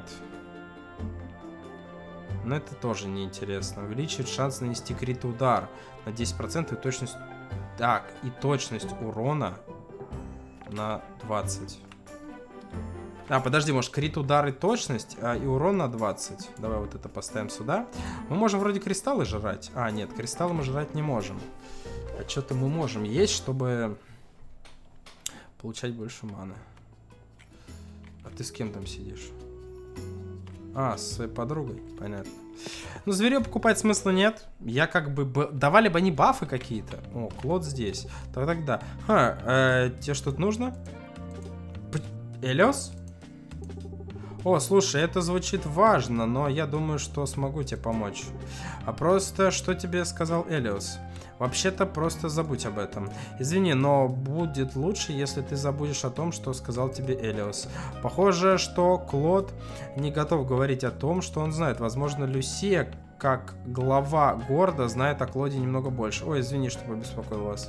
Но это тоже неинтересно. Увеличивает шанс нанести крит удар на десять процентов и точность... Так, и точность урона... на двадцать. А, подожди, может крит удар и точность, а, и урон на двадцать. Давай вот это поставим сюда. Мы можем вроде кристаллы жрать. А, нет, кристаллы мы жрать не можем. А что-то мы можем есть, чтобы получать больше маны. А ты с кем там сидишь? А, с своей подругой, понятно. Ну, зверя покупать смысла нет. Я как бы... Б... Давали бы они бафы какие-то. О, Клод здесь. Так, тогда. Ха, э, тебе что-то нужно? П... Элиос? О, слушай, это звучит важно, но я думаю, что смогу тебе помочь. А просто, что тебе сказал Элиос? Вообще-то, просто забудь об этом. Извини, но будет лучше, если ты забудешь о том, что сказал тебе Элиос. Похоже, что Клод не готов говорить о том, что он знает. Возможно, Люсия как глава города, знает о Клоде немного больше. Ой, извини, что побеспокоил вас.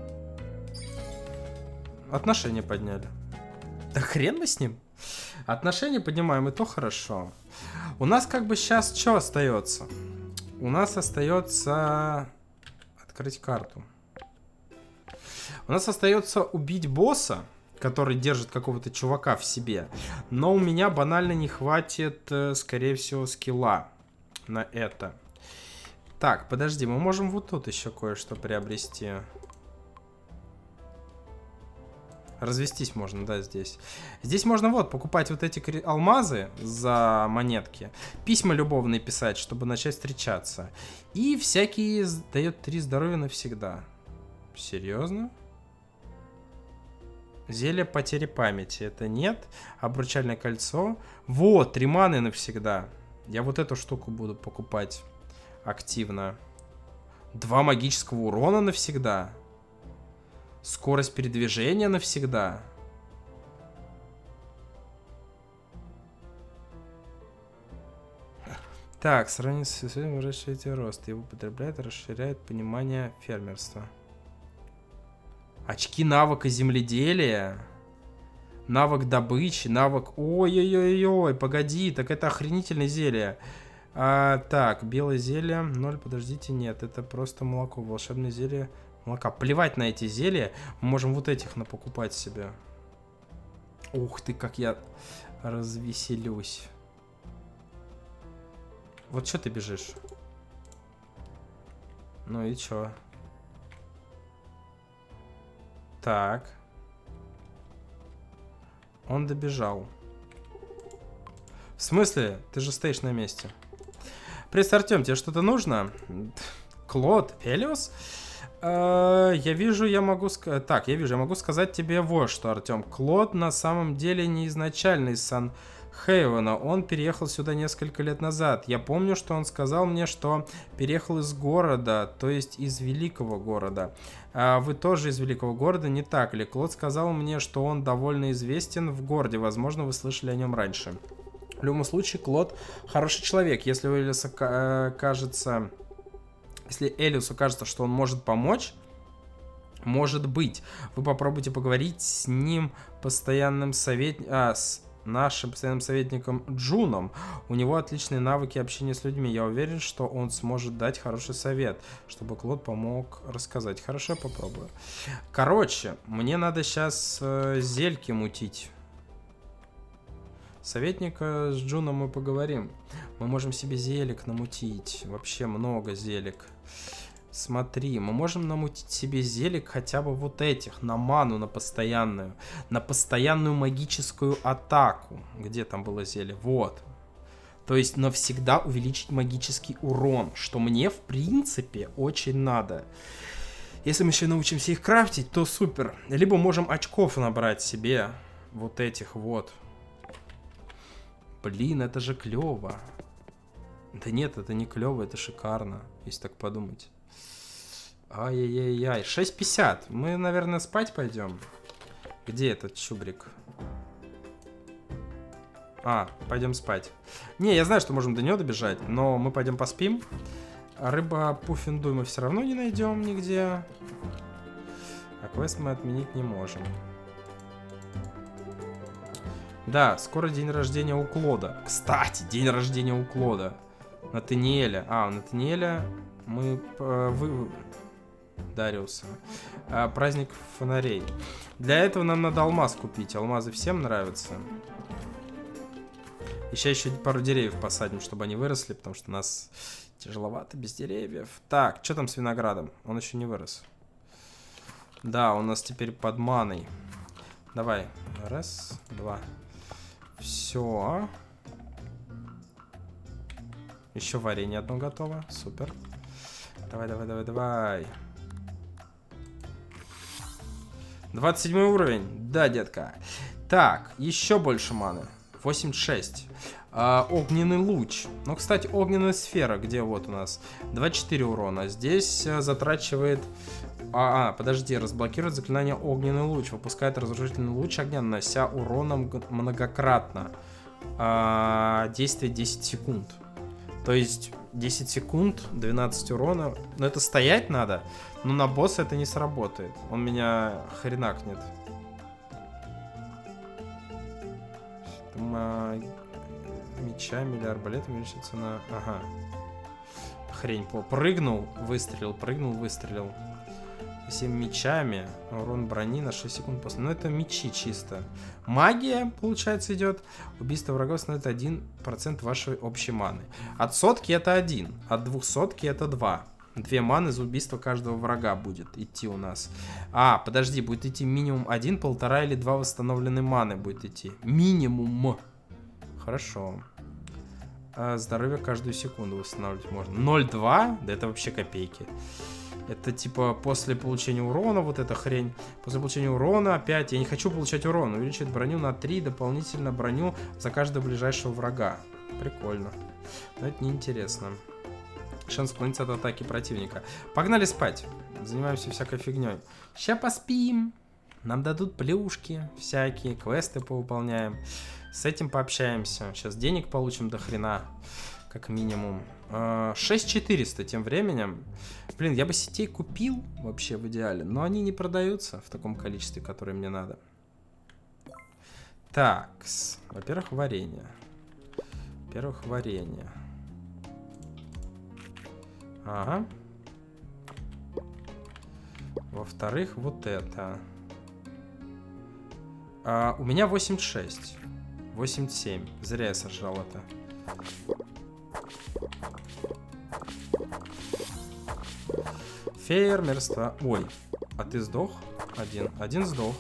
Отношения подняли. Да хрен мы с ним. Отношения поднимаем, и то хорошо. У нас как бы сейчас что остается? У нас остается... Открыть карту. У нас остается убить босса, который держит какого-то чувака в себе. Но у меня банально не хватит, скорее всего, скилла на это. Так, подожди, мы можем вот тут еще кое-что приобрести. Развестись можно, да, здесь. Здесь можно вот покупать вот эти алмазы за монетки. Письма любовные писать, чтобы начать встречаться. И всякие дает три здоровья навсегда. Серьезно? Зелье потери памяти. Это нет. Обручальное кольцо. Вот, три маны навсегда. Я вот эту штуку буду покупать активно. Два магического урона навсегда. Скорость передвижения навсегда. Так, сравнение с своим выращиваете рост. Его употребляет, расширяет понимание фермерства. Очки навыка земледелия. Навык добычи, навык... Ой-ой-ой-ой, погоди, так это охренительное зелье. А, так, белое зелье. Ноль, подождите, нет, это просто молоко. Волшебное зелье... Молока. Плевать на эти зелья. Мы можем вот этих напокупать себе. Ух ты, как я развеселюсь. Вот что ты бежишь? Ну и чё? Так. Он добежал. В смысле? Ты же стоишь на месте. Привет, Артем, тебе что-то нужно? Клод, Элиос? Uh, я вижу, я могу сказать... Так, я вижу, я могу сказать тебе вот что, Артем. Клод на самом деле не изначально из Сан-Хейвена. Он переехал сюда несколько лет назад. Я помню, что он сказал мне, что переехал из города, то есть из великого города. Uh, вы тоже из великого города, не так ли? Клод сказал мне, что он довольно известен в городе. Возможно, вы слышали о нем раньше. В любом случае, Клод хороший человек. Если у Элиса кажется... Если Элиусу кажется, что он может помочь, может быть, вы попробуйте поговорить с ним, постоянным советником, а, с нашим постоянным советником Джуном. У него отличные навыки общения с людьми. Я уверен, что он сможет дать хороший совет, чтобы Клод помог рассказать. Хорошо, я попробую. Короче, мне надо сейчас э, зельки мутить. Советника с Джуном мы поговорим. Мы можем себе зелек намутить. Вообще много зелек. Смотри, мы можем намутить себе зелек хотя бы вот этих. На ману, на постоянную. На постоянную магическую атаку. Где там было зелье? Вот. То есть навсегда увеличить магический урон. Что мне, в принципе, очень надо. Если мы еще научимся их крафтить, то супер. Либо можем очков набрать себе. Вот этих вот. Блин, это же клево. Да нет, это не клево, это шикарно, если так подумать. Ай-яй-яй-яй. шесть пятьдесят. Мы, наверное, спать пойдем. Где этот чубрик? А, пойдем спать. Не, я знаю, что можем до него добежать, но мы пойдем поспим. Рыба пуффинду мы все равно не найдем нигде. А квест мы отменить не можем. Да, скоро день рождения у Клода. Кстати, день рождения у Клода. Натаниэля. А, у Натаниэля мы... Э, вы... Дариуса. А, праздник фонарей. Для этого нам надо алмаз купить. Алмазы всем нравятся. Еще еще пару деревьев посадим, чтобы они выросли, потому что у нас тяжеловато без деревьев. Так, что там с виноградом? Он еще не вырос. Да, у нас теперь под маной. Давай. Раз, два. Все. Еще варенье одно готово. Супер. Давай, давай, давай, давай. двадцать седьмой уровень. Да, детка. Так, еще больше маны. восемьдесят шесть. А, огненный луч. Ну, кстати, огненная сфера. Где вот у нас? двадцать четыре урона. Здесь а, затрачивает... А, а, подожди, разблокирует заклинание огненный луч. Выпускает разрушительный луч огня, нанося уроном многократно. А, действие десять секунд. То есть десять секунд, двенадцать урона. Но это стоять надо. Но на босса это не сработает. Он меня хренакнет. Мечами или арбалетом увеличится на... Ага. Хрень. Прыгнул, выстрелил, прыгнул, выстрелил. Всем мечами. Урон брони на шесть секунд после. Ну, это мечи чисто. Магия, получается, идет. Убийство врагов становится один процент вашей общей маны. От сотки это один. От двухсотки это два. Две маны за убийство каждого врага будет идти у нас. А, подожди, будет идти минимум один, полтора или два восстановленной маны будет идти. Минимум. Хорошо. А здоровье каждую секунду восстанавливать можно. ноль целых два? Да это вообще копейки. Это типа после получения урона, вот эта хрень. После получения урона опять. Я не хочу получать урон. Увеличивает броню на три, дополнительно броню за каждого ближайшего врага. Прикольно. Но это неинтересно. Шанс уклониться от атаки противника. Погнали спать. Занимаемся всякой фигней. Ща поспим. Нам дадут плюшки всякие. Квесты повыполняем. С этим пообщаемся. Сейчас денег получим до хрена. Как минимум. шесть тысяч четыреста тем временем. Блин, я бы сетей купил вообще в идеале. Но они не продаются в таком количестве, которое мне надо. Так. Во-первых, варенье. Во-первых, варенье. Ага. Во-вторых, вот это. А, у меня восемьдесят шесть. восемьдесят семь. Зря я сожрал это. Фермерство. Ой, а ты сдох? Один. Один сдох.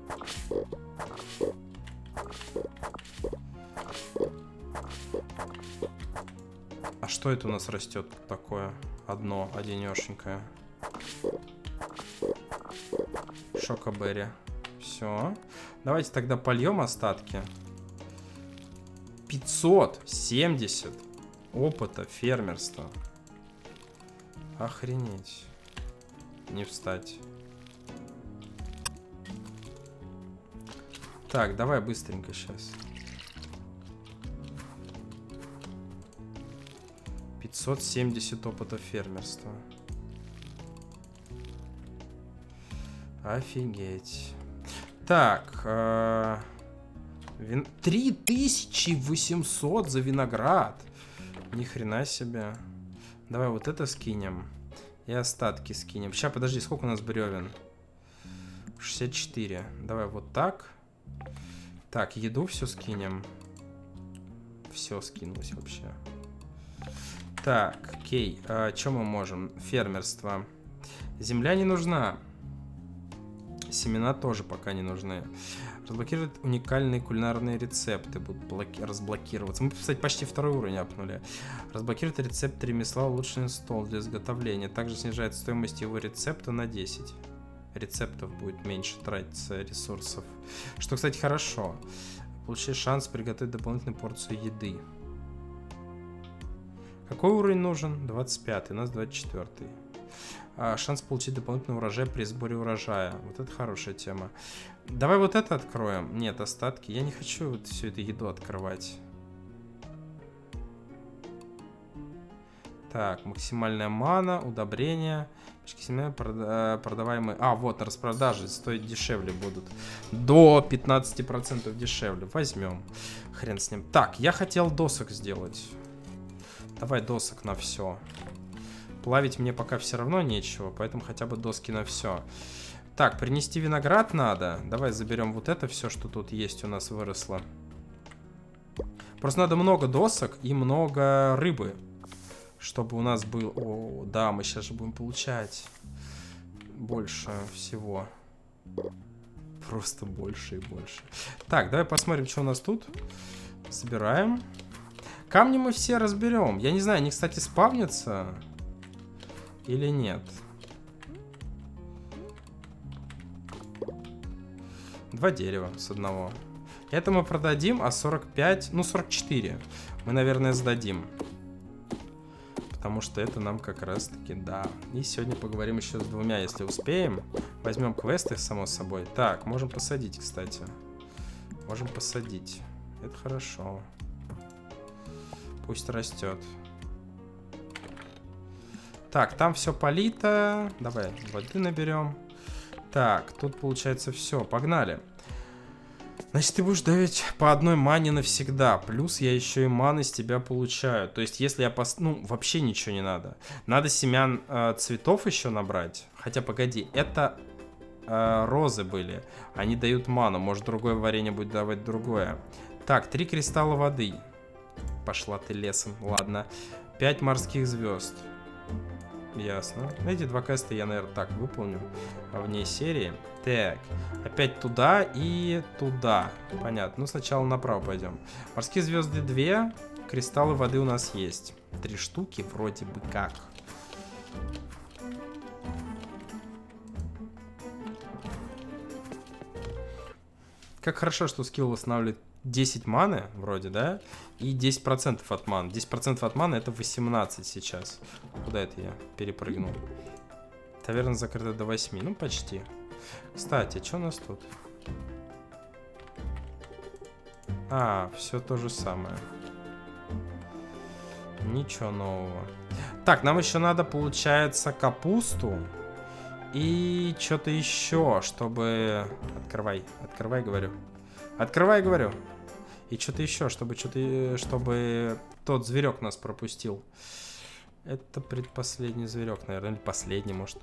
А что это у нас растет такое? Одно, одинешенькое. Шокоберри. Все. Давайте тогда польем остатки. пятьсот семьдесят опыта фермерства. Охренеть. Не встать. Так, давай быстренько сейчас. пятьсот семьдесят опыта фермерства. Офигеть. Так. Э вин... три тысячи восемьсот за виноград. Ни хрена себе. Давай вот это скинем. И остатки скинем. Сейчас, подожди, сколько у нас бревен? шестьдесят четыре. Давай вот так. Так, еду все скинем. Все скинулось вообще. Так, окей. А, что мы можем? Фермерство. Земля не нужна. Семена тоже пока не нужны. Разблокировать уникальные кулинарные рецепты. Будут блоки... разблокироваться. Мы, кстати, почти второй уровень апнули. Разблокировать рецепт ремесла, улучшенный стол для изготовления. Также снижает стоимость его рецепта на десять. Рецептов будет меньше тратиться ресурсов. Что, кстати, хорошо. Получить шанс приготовить дополнительную порцию еды. Какой уровень нужен? двадцать пятый. У нас двадцать четвёртый. А, шанс получить дополнительный урожай при сборе урожая. Вот это хорошая тема. Давай вот это откроем. Нет, остатки. Я не хочу вот всю эту еду открывать. Так, максимальная мана, удобрения. Продаваемые. А, вот, на распродаже стоить дешевле будут. До пятнадцати процентов дешевле. Возьмем. Хрен с ним. Так, я хотел досок сделать. Давай досок на все. Плавить мне пока все равно нечего, поэтому хотя бы доски на все. Так, принести виноград надо. Давай заберем вот это все, что тут есть у нас выросло. Просто надо много досок и много рыбы. Чтобы у нас был... О, да, мы сейчас же будем получать больше всего. Просто больше и больше. Так, давай посмотрим, что у нас тут. Собираем. Камни мы все разберем. Я не знаю, они, кстати, спавнятся или нет. Два дерева с одного. Это мы продадим, а сорок пять, ну сорок четыре мы, наверное, сдадим. Потому что это нам как раз таки, да. И сегодня поговорим еще с двумя, если успеем. Возьмем квесты, само собой. Так, можем посадить, кстати. Можем посадить. Это хорошо. Пусть растет. Так, там все полито. Давай воды наберем. Так, тут получается все. Погнали. Значит, ты будешь давить по одной мане навсегда. Плюс я еще и маны с тебя получаю. То есть, если я пос... Ну, вообще ничего не надо. Надо семян э, цветов еще набрать. Хотя, погоди, это э, розы были. Они дают ману. Может, другое варенье будет давать другое. Так, три кристалла воды. Пошла ты лесом. Ладно. Пять морских звезд. Ясно. Эти два квеста я, наверное, так выполню вне серии. Так, опять туда и туда. Понятно. Ну, сначала направо пойдем. Морские звезды две. Кристаллы воды у нас есть. Три штуки вроде бы как. Как хорошо, что скилл восстанавливает десять маны, вроде, да? И десять процентов от маны. десять процентов от маны это восемнадцать сейчас. Куда это я перепрыгнул? Таверна закрыта до восьми. Ну, почти. Кстати, что у нас тут? А, все то же самое. Ничего нового. Так, нам еще надо, получается, капусту. И что-то еще, чтобы... Открывай, открывай, говорю. Открывай, говорю. И что-то еще, чтобы что-то, чтобы тот зверек нас пропустил. Это предпоследний зверек, наверное, или последний, может.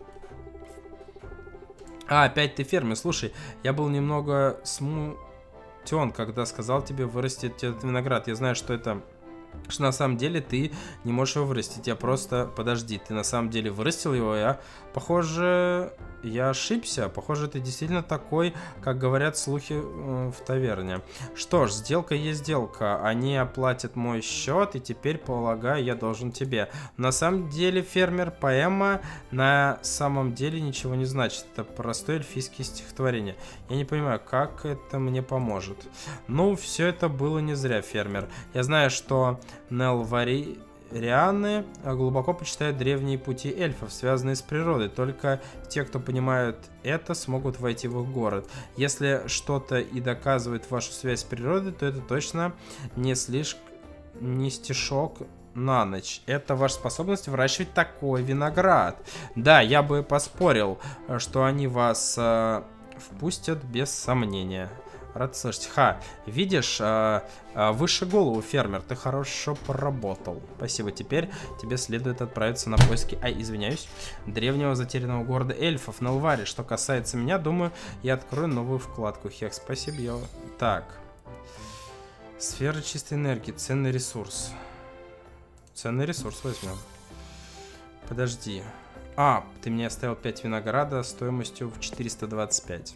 А, опять ты фермер. Слушай, я был немного смутен, когда сказал тебе вырастить этот виноград. Я знаю, что это... Что на самом деле ты не можешь его вырастить. Я просто... Подожди, ты на самом деле вырастил его, я... Похоже, я ошибся. Похоже, ты действительно такой, как говорят слухи э, в таверне. Что ж, сделка есть сделка. Они оплатят мой счет, и теперь, полагаю, я должен тебе. На самом деле, фермер, поэма на самом деле ничего не значит. Это простое эльфийское стихотворение. Я не понимаю, как это мне поможет. Ну, все это было не зря, фермер. Я знаю, что Нелвари... Рианы глубоко почитают древние пути эльфов, связанные с природой. Только те, кто понимают это, смогут войти в их город. Если что-то и доказывает вашу связь с природой, то это точно не слишком не стишок на ночь. Это ваша способность выращивать такой виноград. Да, я бы поспорил, что они вас э, впустят без сомнения. Рад слышать. Ха, видишь, а, а, выше голову, фермер, ты хорошо поработал. Спасибо, теперь тебе следует отправиться на поиски, ай, извиняюсь, древнего затерянного города эльфов на Элваре. Что касается меня, думаю, я открою новую вкладку. Хех, спасибо, я... Так. Сфера чистой энергии, ценный ресурс. Ценный ресурс возьмем. Подожди. А, ты мне оставил пять винограда стоимостью в четыреста двадцать пять.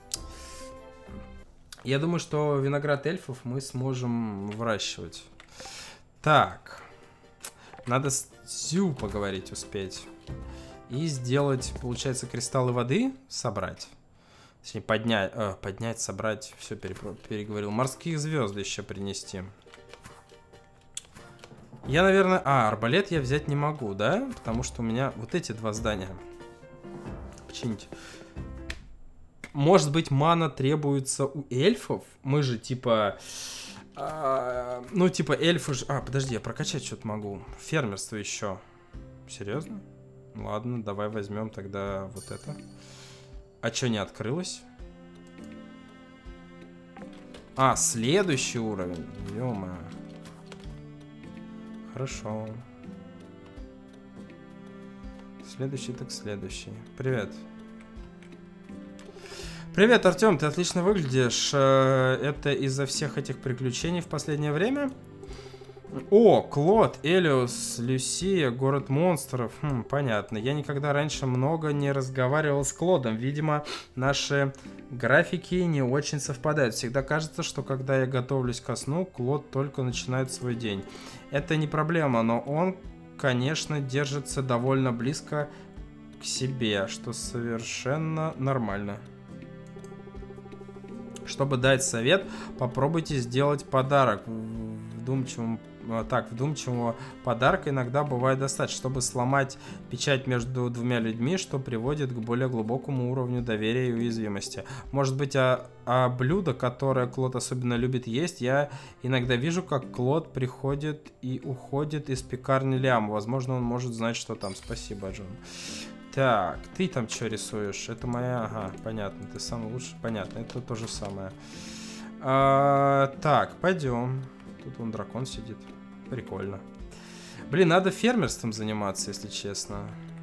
Я думаю, что виноград эльфов мы сможем выращивать. Так. Надо с Зю поговорить успеть. И сделать, получается, кристаллы воды собрать. Точнее, поднять, э, поднять, собрать. Все переговорил. Морские звезды еще принести. Я, наверное... А, арбалет я взять не могу, да? Потому что у меня вот эти два здания. Починить. Может быть, мана требуется у эльфов? Мы же, типа... А, ну, типа, эльфы же... А, подожди, я прокачать что-то могу. Фермерство еще. Серьезно? Ладно, давай возьмем тогда вот это. А что, не открылось? А, следующий уровень. Ё-моё. Хорошо. Следующий так следующий. Привет. Привет, Артем, ты отлично выглядишь. Это из-за всех этих приключений в последнее время? О, Клод, Элиус, Люсия, город монстров. Хм, понятно. Я никогда раньше много не разговаривал с Клодом. Видимо, наши графики не очень совпадают. Всегда кажется, что когда я готовлюсь ко сну, Клод только начинает свой день. Это не проблема, но он, конечно, держится довольно близко к себе, что совершенно нормально. Чтобы дать совет, попробуйте сделать подарок вдумчивому так, вдумчивого подарка иногда бывает достаточно, чтобы сломать печать между двумя людьми, что приводит к более глубокому уровню доверия и уязвимости. Может быть, а, а блюдо, которое Клод особенно любит есть, я иногда вижу, как Клод приходит и уходит из пекарни Лиам. Возможно, он может знать, что там. Спасибо, Джон. Так, ты там что рисуешь? Это моя... Ага, понятно, ты самый лучший. Понятно, это то же самое. А, так, пойдем. Тут вон дракон сидит. Прикольно. Блин, надо фермерством заниматься, если честно.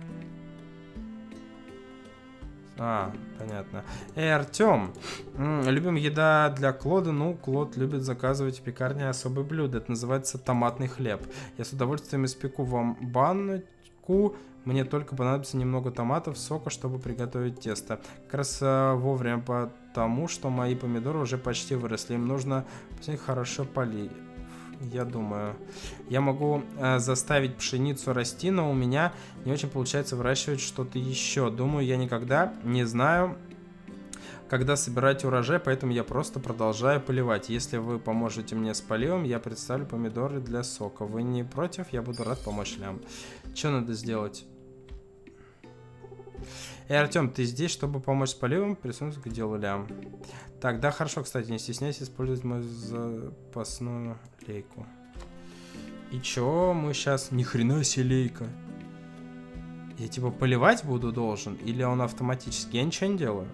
А, понятно. Эй, Артем, любим еда для Клода. Ну, Клод любит заказывать в пекарне особые блюда. Это называется томатный хлеб. Я с удовольствием испеку вам баночку. Мне только понадобится немного томатов, сока, чтобы приготовить тесто. Как раз а, вовремя, потому что мои помидоры уже почти выросли. Им нужно хорошо полить. Я думаю, я могу э, заставить пшеницу расти, но у меня не очень получается выращивать что-то еще. Думаю, я никогда не знаю, когда собирать урожай, поэтому я просто продолжаю поливать. Если вы поможете мне с поливом, я представлю помидоры для сока. Вы не против? Я буду рад помочь Лям. Что надо сделать? Эй, Артем, ты здесь, чтобы помочь с поливом? Присунуться к делу, Лям. Так, да, хорошо, кстати, не стесняйся использовать мою запасную лейку. И чё мы сейчас... Ни хрена себе лейка. Я типа поливать буду должен? Или он автоматически? Я ничего не делаю.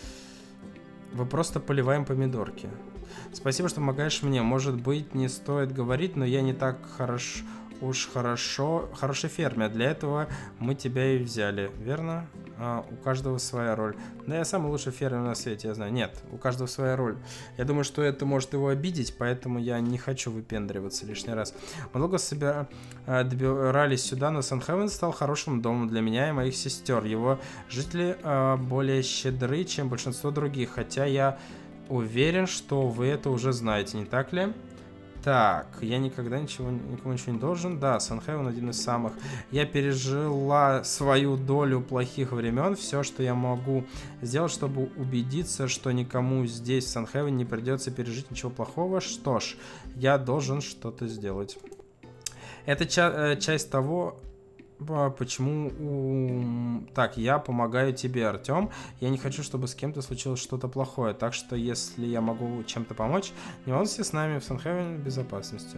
Вы просто поливаем помидорки. Спасибо, что помогаешь мне. Может быть, не стоит говорить, но я не так хорош... уж хорошо... Хороший фермер. Для этого мы тебя и взяли, верно? А, у каждого своя роль. Да, я самый лучший фермер на свете, я знаю. Нет, у каждого своя роль. Я думаю, что это может его обидеть, поэтому я не хочу выпендриваться лишний раз. Мы долго собира... добирались сюда, но Сан-Хевен стал хорошим домом для меня и моих сестер. Его жители э, более щедры, чем большинство других, хотя я уверен, что вы это уже знаете, не так ли? Так, я никогда ничего, никому ничего не должен. Да, Сан-Хевен один из самых. Я пережила свою долю плохих времен. Все, что я могу сделать, чтобы убедиться, что никому здесь, в Сан-Хевен, не придется пережить ничего плохого. Что ж, я должен что-то сделать. Это ча- часть того... Почему... У... Так, я помогаю тебе, Артем. Я не хочу, чтобы с кем-то случилось что-то плохое. Так что, если я могу чем-то помочь, не волнуйся, с нами в Сан-Хевен безопасности.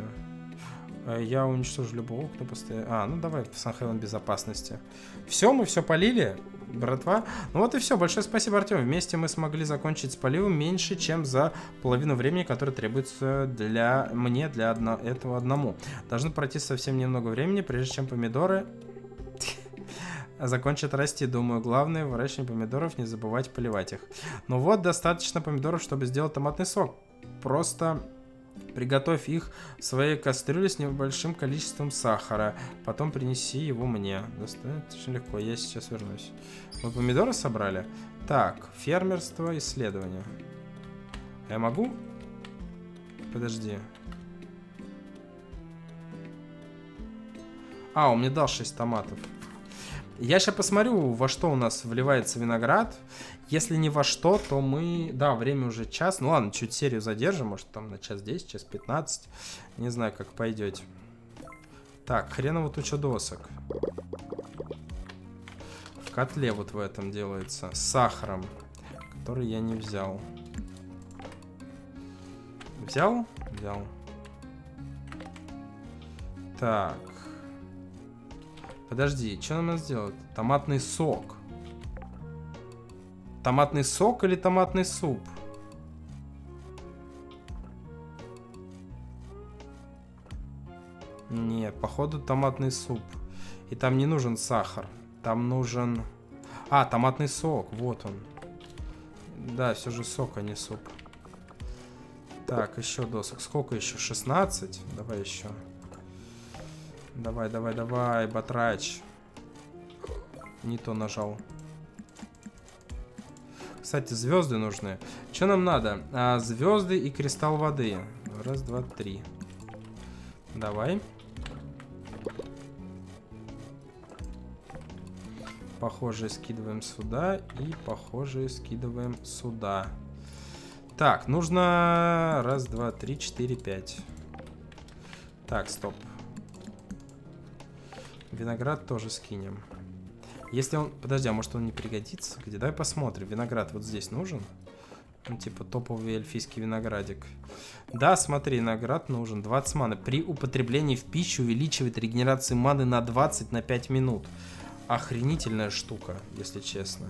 Я уничтожу любого, кто постоянно... А, ну давай в Сан-Хевен безопасности. Все, мы все полили, братва. Ну вот и все. Большое спасибо, Артем. Вместе мы смогли закончить с поливом меньше, чем за половину времени, которое требуется для мне, для одно... этого одному. Должно пройти совсем немного времени, прежде чем помидоры... закончат расти. Думаю, главное в выращивании помидоров не забывать поливать их. Ну вот, достаточно помидоров, чтобы сделать томатный сок. Просто приготовь их в своей кастрюле с небольшим количеством сахара. Потом принеси его мне. Достаточно легко, я сейчас вернусь. Мы помидоры собрали? Так, фермерство, исследование. Я могу? Подожди. А, он мне дал шесть томатов. Я сейчас посмотрю, во что у нас вливается виноград. Если не во что, то мы... Да, время уже час. Ну ладно, чуть серию задержим. Может там на час десять, час пятнадцать. Не знаю, как пойдете. Так, хреново туча досок. В котле вот в этом делается. С сахаром, который я не взял. Взял? Взял. Так. Подожди, что нам надо сделать? Томатный сок. Томатный сок или томатный суп? Нет, походу томатный суп. И там не нужен сахар. Там нужен... А, томатный сок, вот он. Да, все же сок, а не суп. Так, еще досок. Сколько еще? шестнадцать? Давай еще. Давай, давай, давай, батрач. Не то нажал. Кстати, звезды нужны. Что нам надо? А, звезды и кристалл воды. Раз, два, три. Давай. Похожие скидываем сюда. И похожие скидываем сюда. Так, нужно... Раз, два, три, четыре, пять. Так, стоп. Виноград тоже скинем. Если он... Подожди, а может он не пригодится? Где? Давай посмотрим. Виноград вот здесь нужен? Ну, типа топовый эльфийский виноградик. Да, смотри, виноград нужен. двадцать маны. При употреблении в пищу увеличивает регенерацию маны на двадцать на пять минут. Охренительная штука, если честно.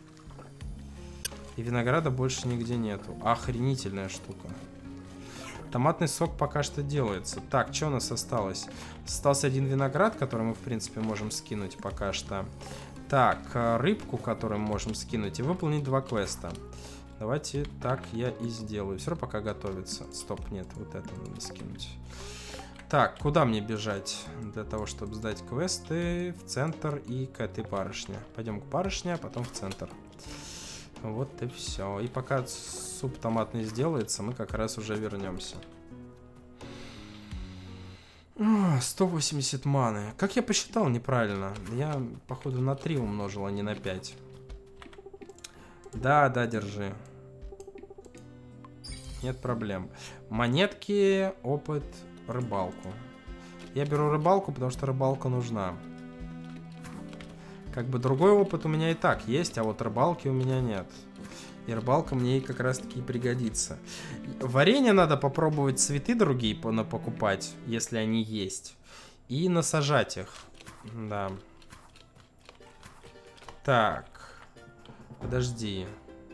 И винограда больше нигде нету. Охренительная штука. Томатный сок пока что делается. Так, что у нас осталось? Остался один виноград, который мы, в принципе, можем скинуть пока что. Так, рыбку, которую мы можем скинуть, и выполнить два квеста. Давайте так я и сделаю. Все равно пока готовится. Стоп, нет, вот это надо скинуть. Так, куда мне бежать для того, чтобы сдать квесты? В центр и к этой барышне. Пойдем к барышне, а потом в центр. Вот и все. И пока суп томатный сделается, мы как раз уже вернемся. сто восемьдесят маны. Как я посчитал неправильно. Я, походу, на три умножил, а не на пять. Да, да, держи. Нет проблем. Монетки, опыт, рыбалку. Я беру рыбалку, потому что рыбалка нужна. Как бы другой опыт у меня и так есть, а вот рыбалки у меня нет. И рыбалка мне как раз таки и пригодится. Варенье надо попробовать, цветы другие покупать, если они есть. И насажать их. Да. Так. Подожди.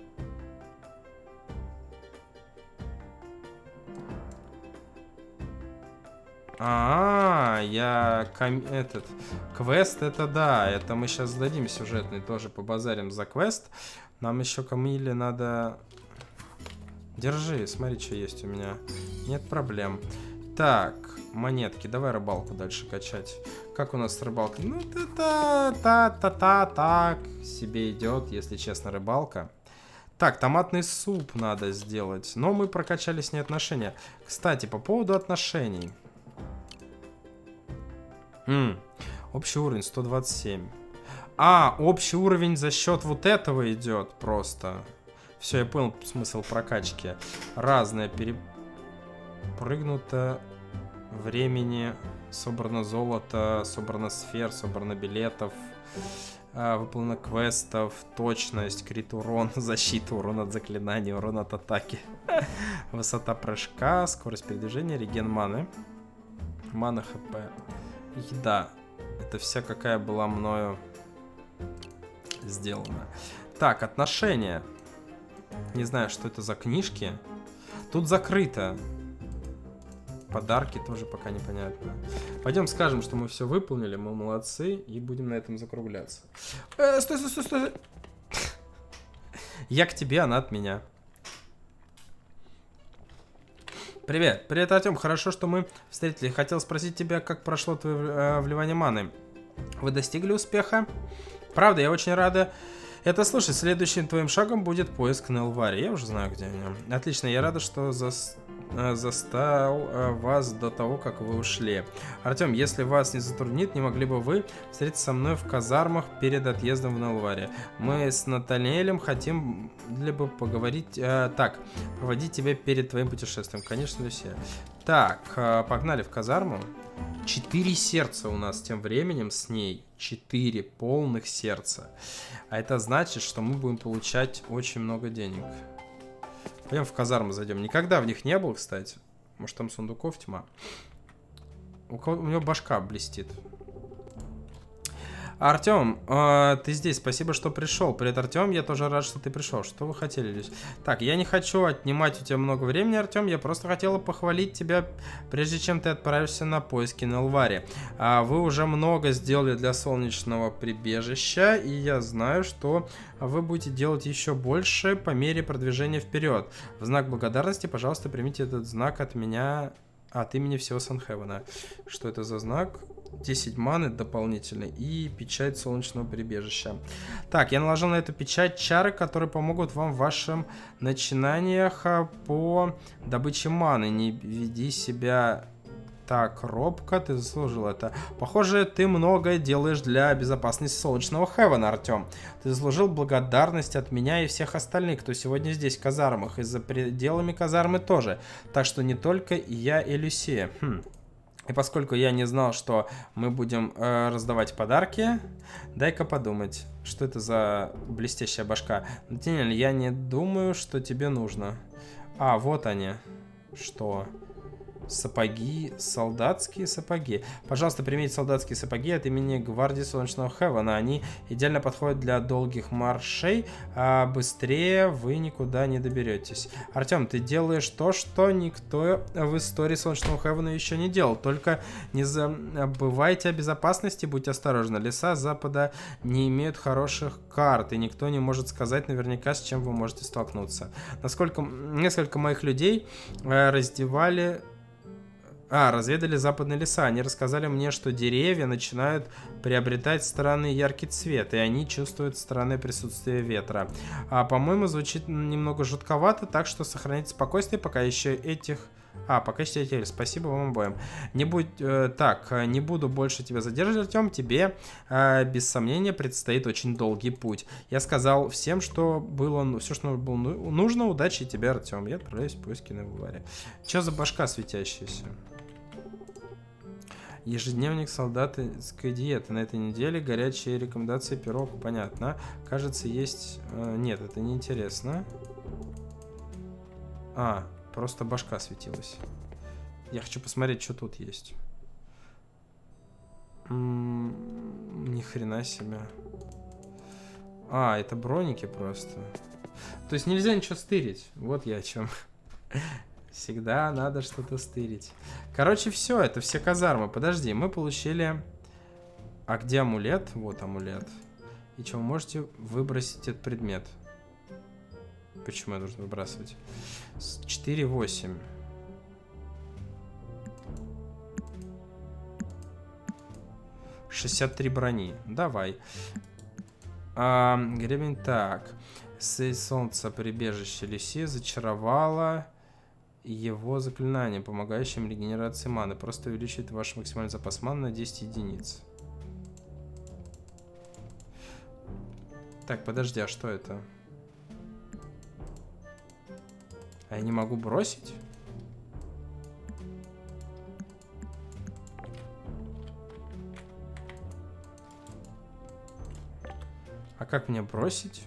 А, -а, -а я ком... этот квест, это да, это мы сейчас сдадим сюжетный, тоже побазарим за квест. Нам еще Камиле надо... Держи, смотри, что есть у меня. Нет проблем. Так, монетки, давай рыбалку дальше качать. Как у нас с рыбалкой? Ну, та-та-та-та-та, так себе идет, если честно, рыбалка. Так, томатный суп надо сделать. Но мы прокачали с ней отношения. Кстати, по поводу отношений. М-м, общий уровень сто двадцать семь. А, общий уровень за счет вот этого идет просто. Все, я понял смысл прокачки. Разное перепрыгнуто времени. Собрано золото, собрано сфер, собрано билетов. А, выполнено квестов, точность, крит урон, защита, урон от заклинаний, урон от атаки. Высота прыжка, скорость передвижения, реген маны. Мана хп. Еда. Это вся какая была мною сделана. Так, отношения. Не знаю, что это за книжки. Тут закрыто. Подарки тоже пока непонятно. Пойдем скажем, что мы все выполнили, мы молодцы, и будем на этом закругляться. Э, стой, стой, стой, стой. Я к тебе, она от меня. Привет, привет, Артем. Хорошо, что мы встретились. Хотел спросить тебя, как прошло твое э, вливание маны. Вы достигли успеха? Правда, я очень рада это слушать. Следующим твоим шагом будет поиск Нелвари. Я уже знаю, где они. Отлично, я рада, что за... застал вас до того, как вы ушли. Артем, если вас не затруднит, не могли бы вы встретиться со мной в казармах перед отъездом в Нелвари? Мы с Натаниэлем хотим бы поговорить... Э, так, проводить тебя перед твоим путешествием. Конечно, Люсия. Так, э, погнали в казарму. Четыре сердца у нас тем временем с ней. Четыре полных сердца. А это значит, что мы будем получать очень много денег. Пойдем в казарму зайдем. Никогда в них не был, кстати. Может, там сундуков тьма. У, кого... У него башка блестит. Артем, э, ты здесь. Спасибо, что пришел. Привет, Артем. Я тоже рад, что ты пришел. Что вы хотели здесь? Так, я не хочу отнимать у тебя много времени, Артем. Я просто хотела похвалить тебя, прежде чем ты отправишься на поиски Нелвари. А, вы уже много сделали для солнечного прибежища, и я знаю, что вы будете делать еще больше по мере продвижения вперед. В знак благодарности, пожалуйста, примите этот знак от меня, от имени всего Санхевена. Что это за знак? десять маны дополнительной и печать солнечного прибежища. Так, я наложил на эту печать чары, которые помогут вам в вашем начинаниях по добыче маны. Не веди себя так робко, ты заслужил это. Похоже, ты многое делаешь для безопасности солнечного Хевена, Артем. Ты заслужил благодарность от меня и всех остальных, кто сегодня здесь в казармах, и за пределами казармы тоже. Так что не только я и Люсия. Хм. И поскольку я не знал, что мы будем э, раздавать подарки, дай-ка подумать, что это за блестящая башка. Натаниэль, я не думаю, что тебе нужно. А, вот они. Что? Сапоги, солдатские сапоги. Пожалуйста, примите солдатские сапоги от имени гвардии Солнечного Хевена. Они идеально подходят для долгих маршей, а быстрее вы никуда не доберетесь. Артем, ты делаешь то, что никто в истории Солнечного Хевена еще не делал. Только не забывайте о безопасности, будьте осторожны. Леса Запада не имеют хороших карт, и никто не может сказать наверняка, с чем вы можете столкнуться. Насколько несколько моих людей раздевали... А, разведали западные леса. Они рассказали мне, что деревья начинают приобретать странный яркий цвет, и они чувствуют странное присутствие ветра. А, по-моему, звучит немного жутковато, так что сохраните спокойствие, пока еще этих... А, пока еще этих... Спасибо вам обоим. Не будь... Э, так, не буду больше тебя задерживать, Артем. Тебе, э, без сомнения, предстоит очень долгий путь. Я сказал всем, что было... Все, что было нужно. Удачи тебе, Артем. Я отправляюсь в поиски на бульваре. Че за башка светящаяся? Ежедневник солдатской диеты. На этой неделе горячие рекомендации пирог. Понятно. Кажется, есть... Э, нет, это не интересно. А, просто башка светилась. Я хочу посмотреть, что тут есть. М-м, ни хрена себе. А, это броники просто. То есть нельзя ничего стырить. Вот я о чем. Всегда надо что-то стырить. Короче, все, это все казармы. Подожди, мы получили... А где амулет? Вот амулет. И что, вы можете выбросить этот предмет? Почему я должен выбрасывать? четыре восемь. шестьдесят три брони. Давай. А, гребень, так. Солнце, прибежище Люси зачаровало... Его заклинание, помогающее регенерации маны, просто увеличивает ваш максимальный запас маны на десять единиц. Так, подожди, а что это? А я не могу бросить? А как мне бросить?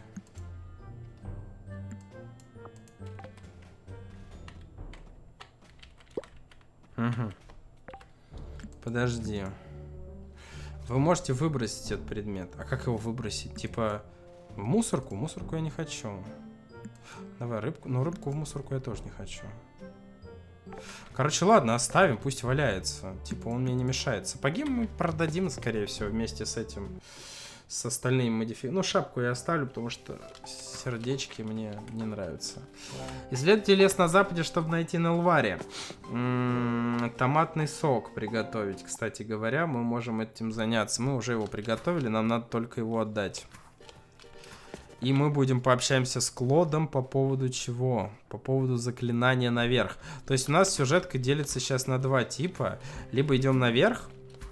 Угу. Подожди. Вы можете выбросить этот предмет. А как его выбросить? Типа в мусорку? Мусорку я не хочу. Давай рыбку. Но рыбку в мусорку я тоже не хочу. Короче, ладно, оставим. Пусть валяется. Типа он мне не мешает. Сапоги мы продадим, скорее всего, вместе с этим. С остальными модификациями. Ну, шапку я оставлю, потому что сердечки мне не нравятся. Исследуйте лес на западе, чтобы найти Нелвари. М-м, томатный сок приготовить. Кстати говоря, мы можем этим заняться. Мы уже его приготовили, нам надо только его отдать. И мы будем пообщаемся с Клодом по поводу чего? По поводу заклинания наверх. То есть у нас сюжетка делится сейчас на два типа. Либо идем наверх,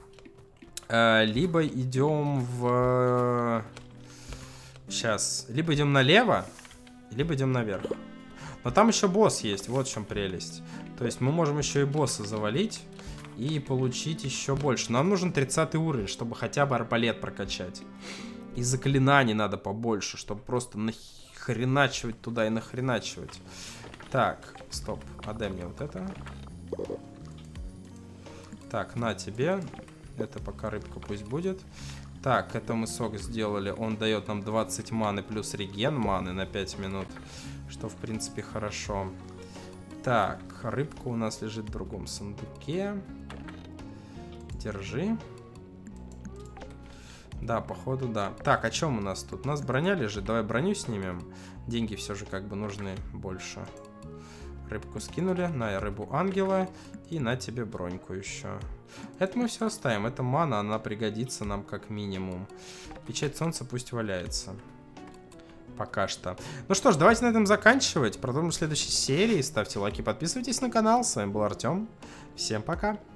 либо идем в... Сейчас. Либо идем налево, либо идем наверх. Но там еще босс есть, вот в чем прелесть. То есть мы можем еще и босса завалить и получить еще больше. Нам нужен тридцатый уровень, чтобы хотя бы арбалет прокачать. И заклинаний надо побольше, чтобы просто нахреначивать туда и нахреначивать. Так, стоп, отдай мне вот это. Так, на тебе. Это пока рыбка пусть будет. Так, это мы сок сделали. Он дает нам двадцать маны плюс реген маны на пять минут. Что, в принципе, хорошо. Так, рыбка у нас лежит в другом сундуке. Держи. Да, походу, да. Так, о чем у нас тут? У нас броня лежит. Давай броню снимем. Деньги все же как бы нужны больше. Рыбку скинули. На рыбу ангела. И на тебе броньку еще. Это мы все оставим. Это мана, она пригодится нам как минимум. Печать солнца пусть валяется. Пока что. Ну что ж, давайте на этом заканчивать. Продолжим в следующей серии. Ставьте лайки, подписывайтесь на канал. С вами был Артем. Всем пока.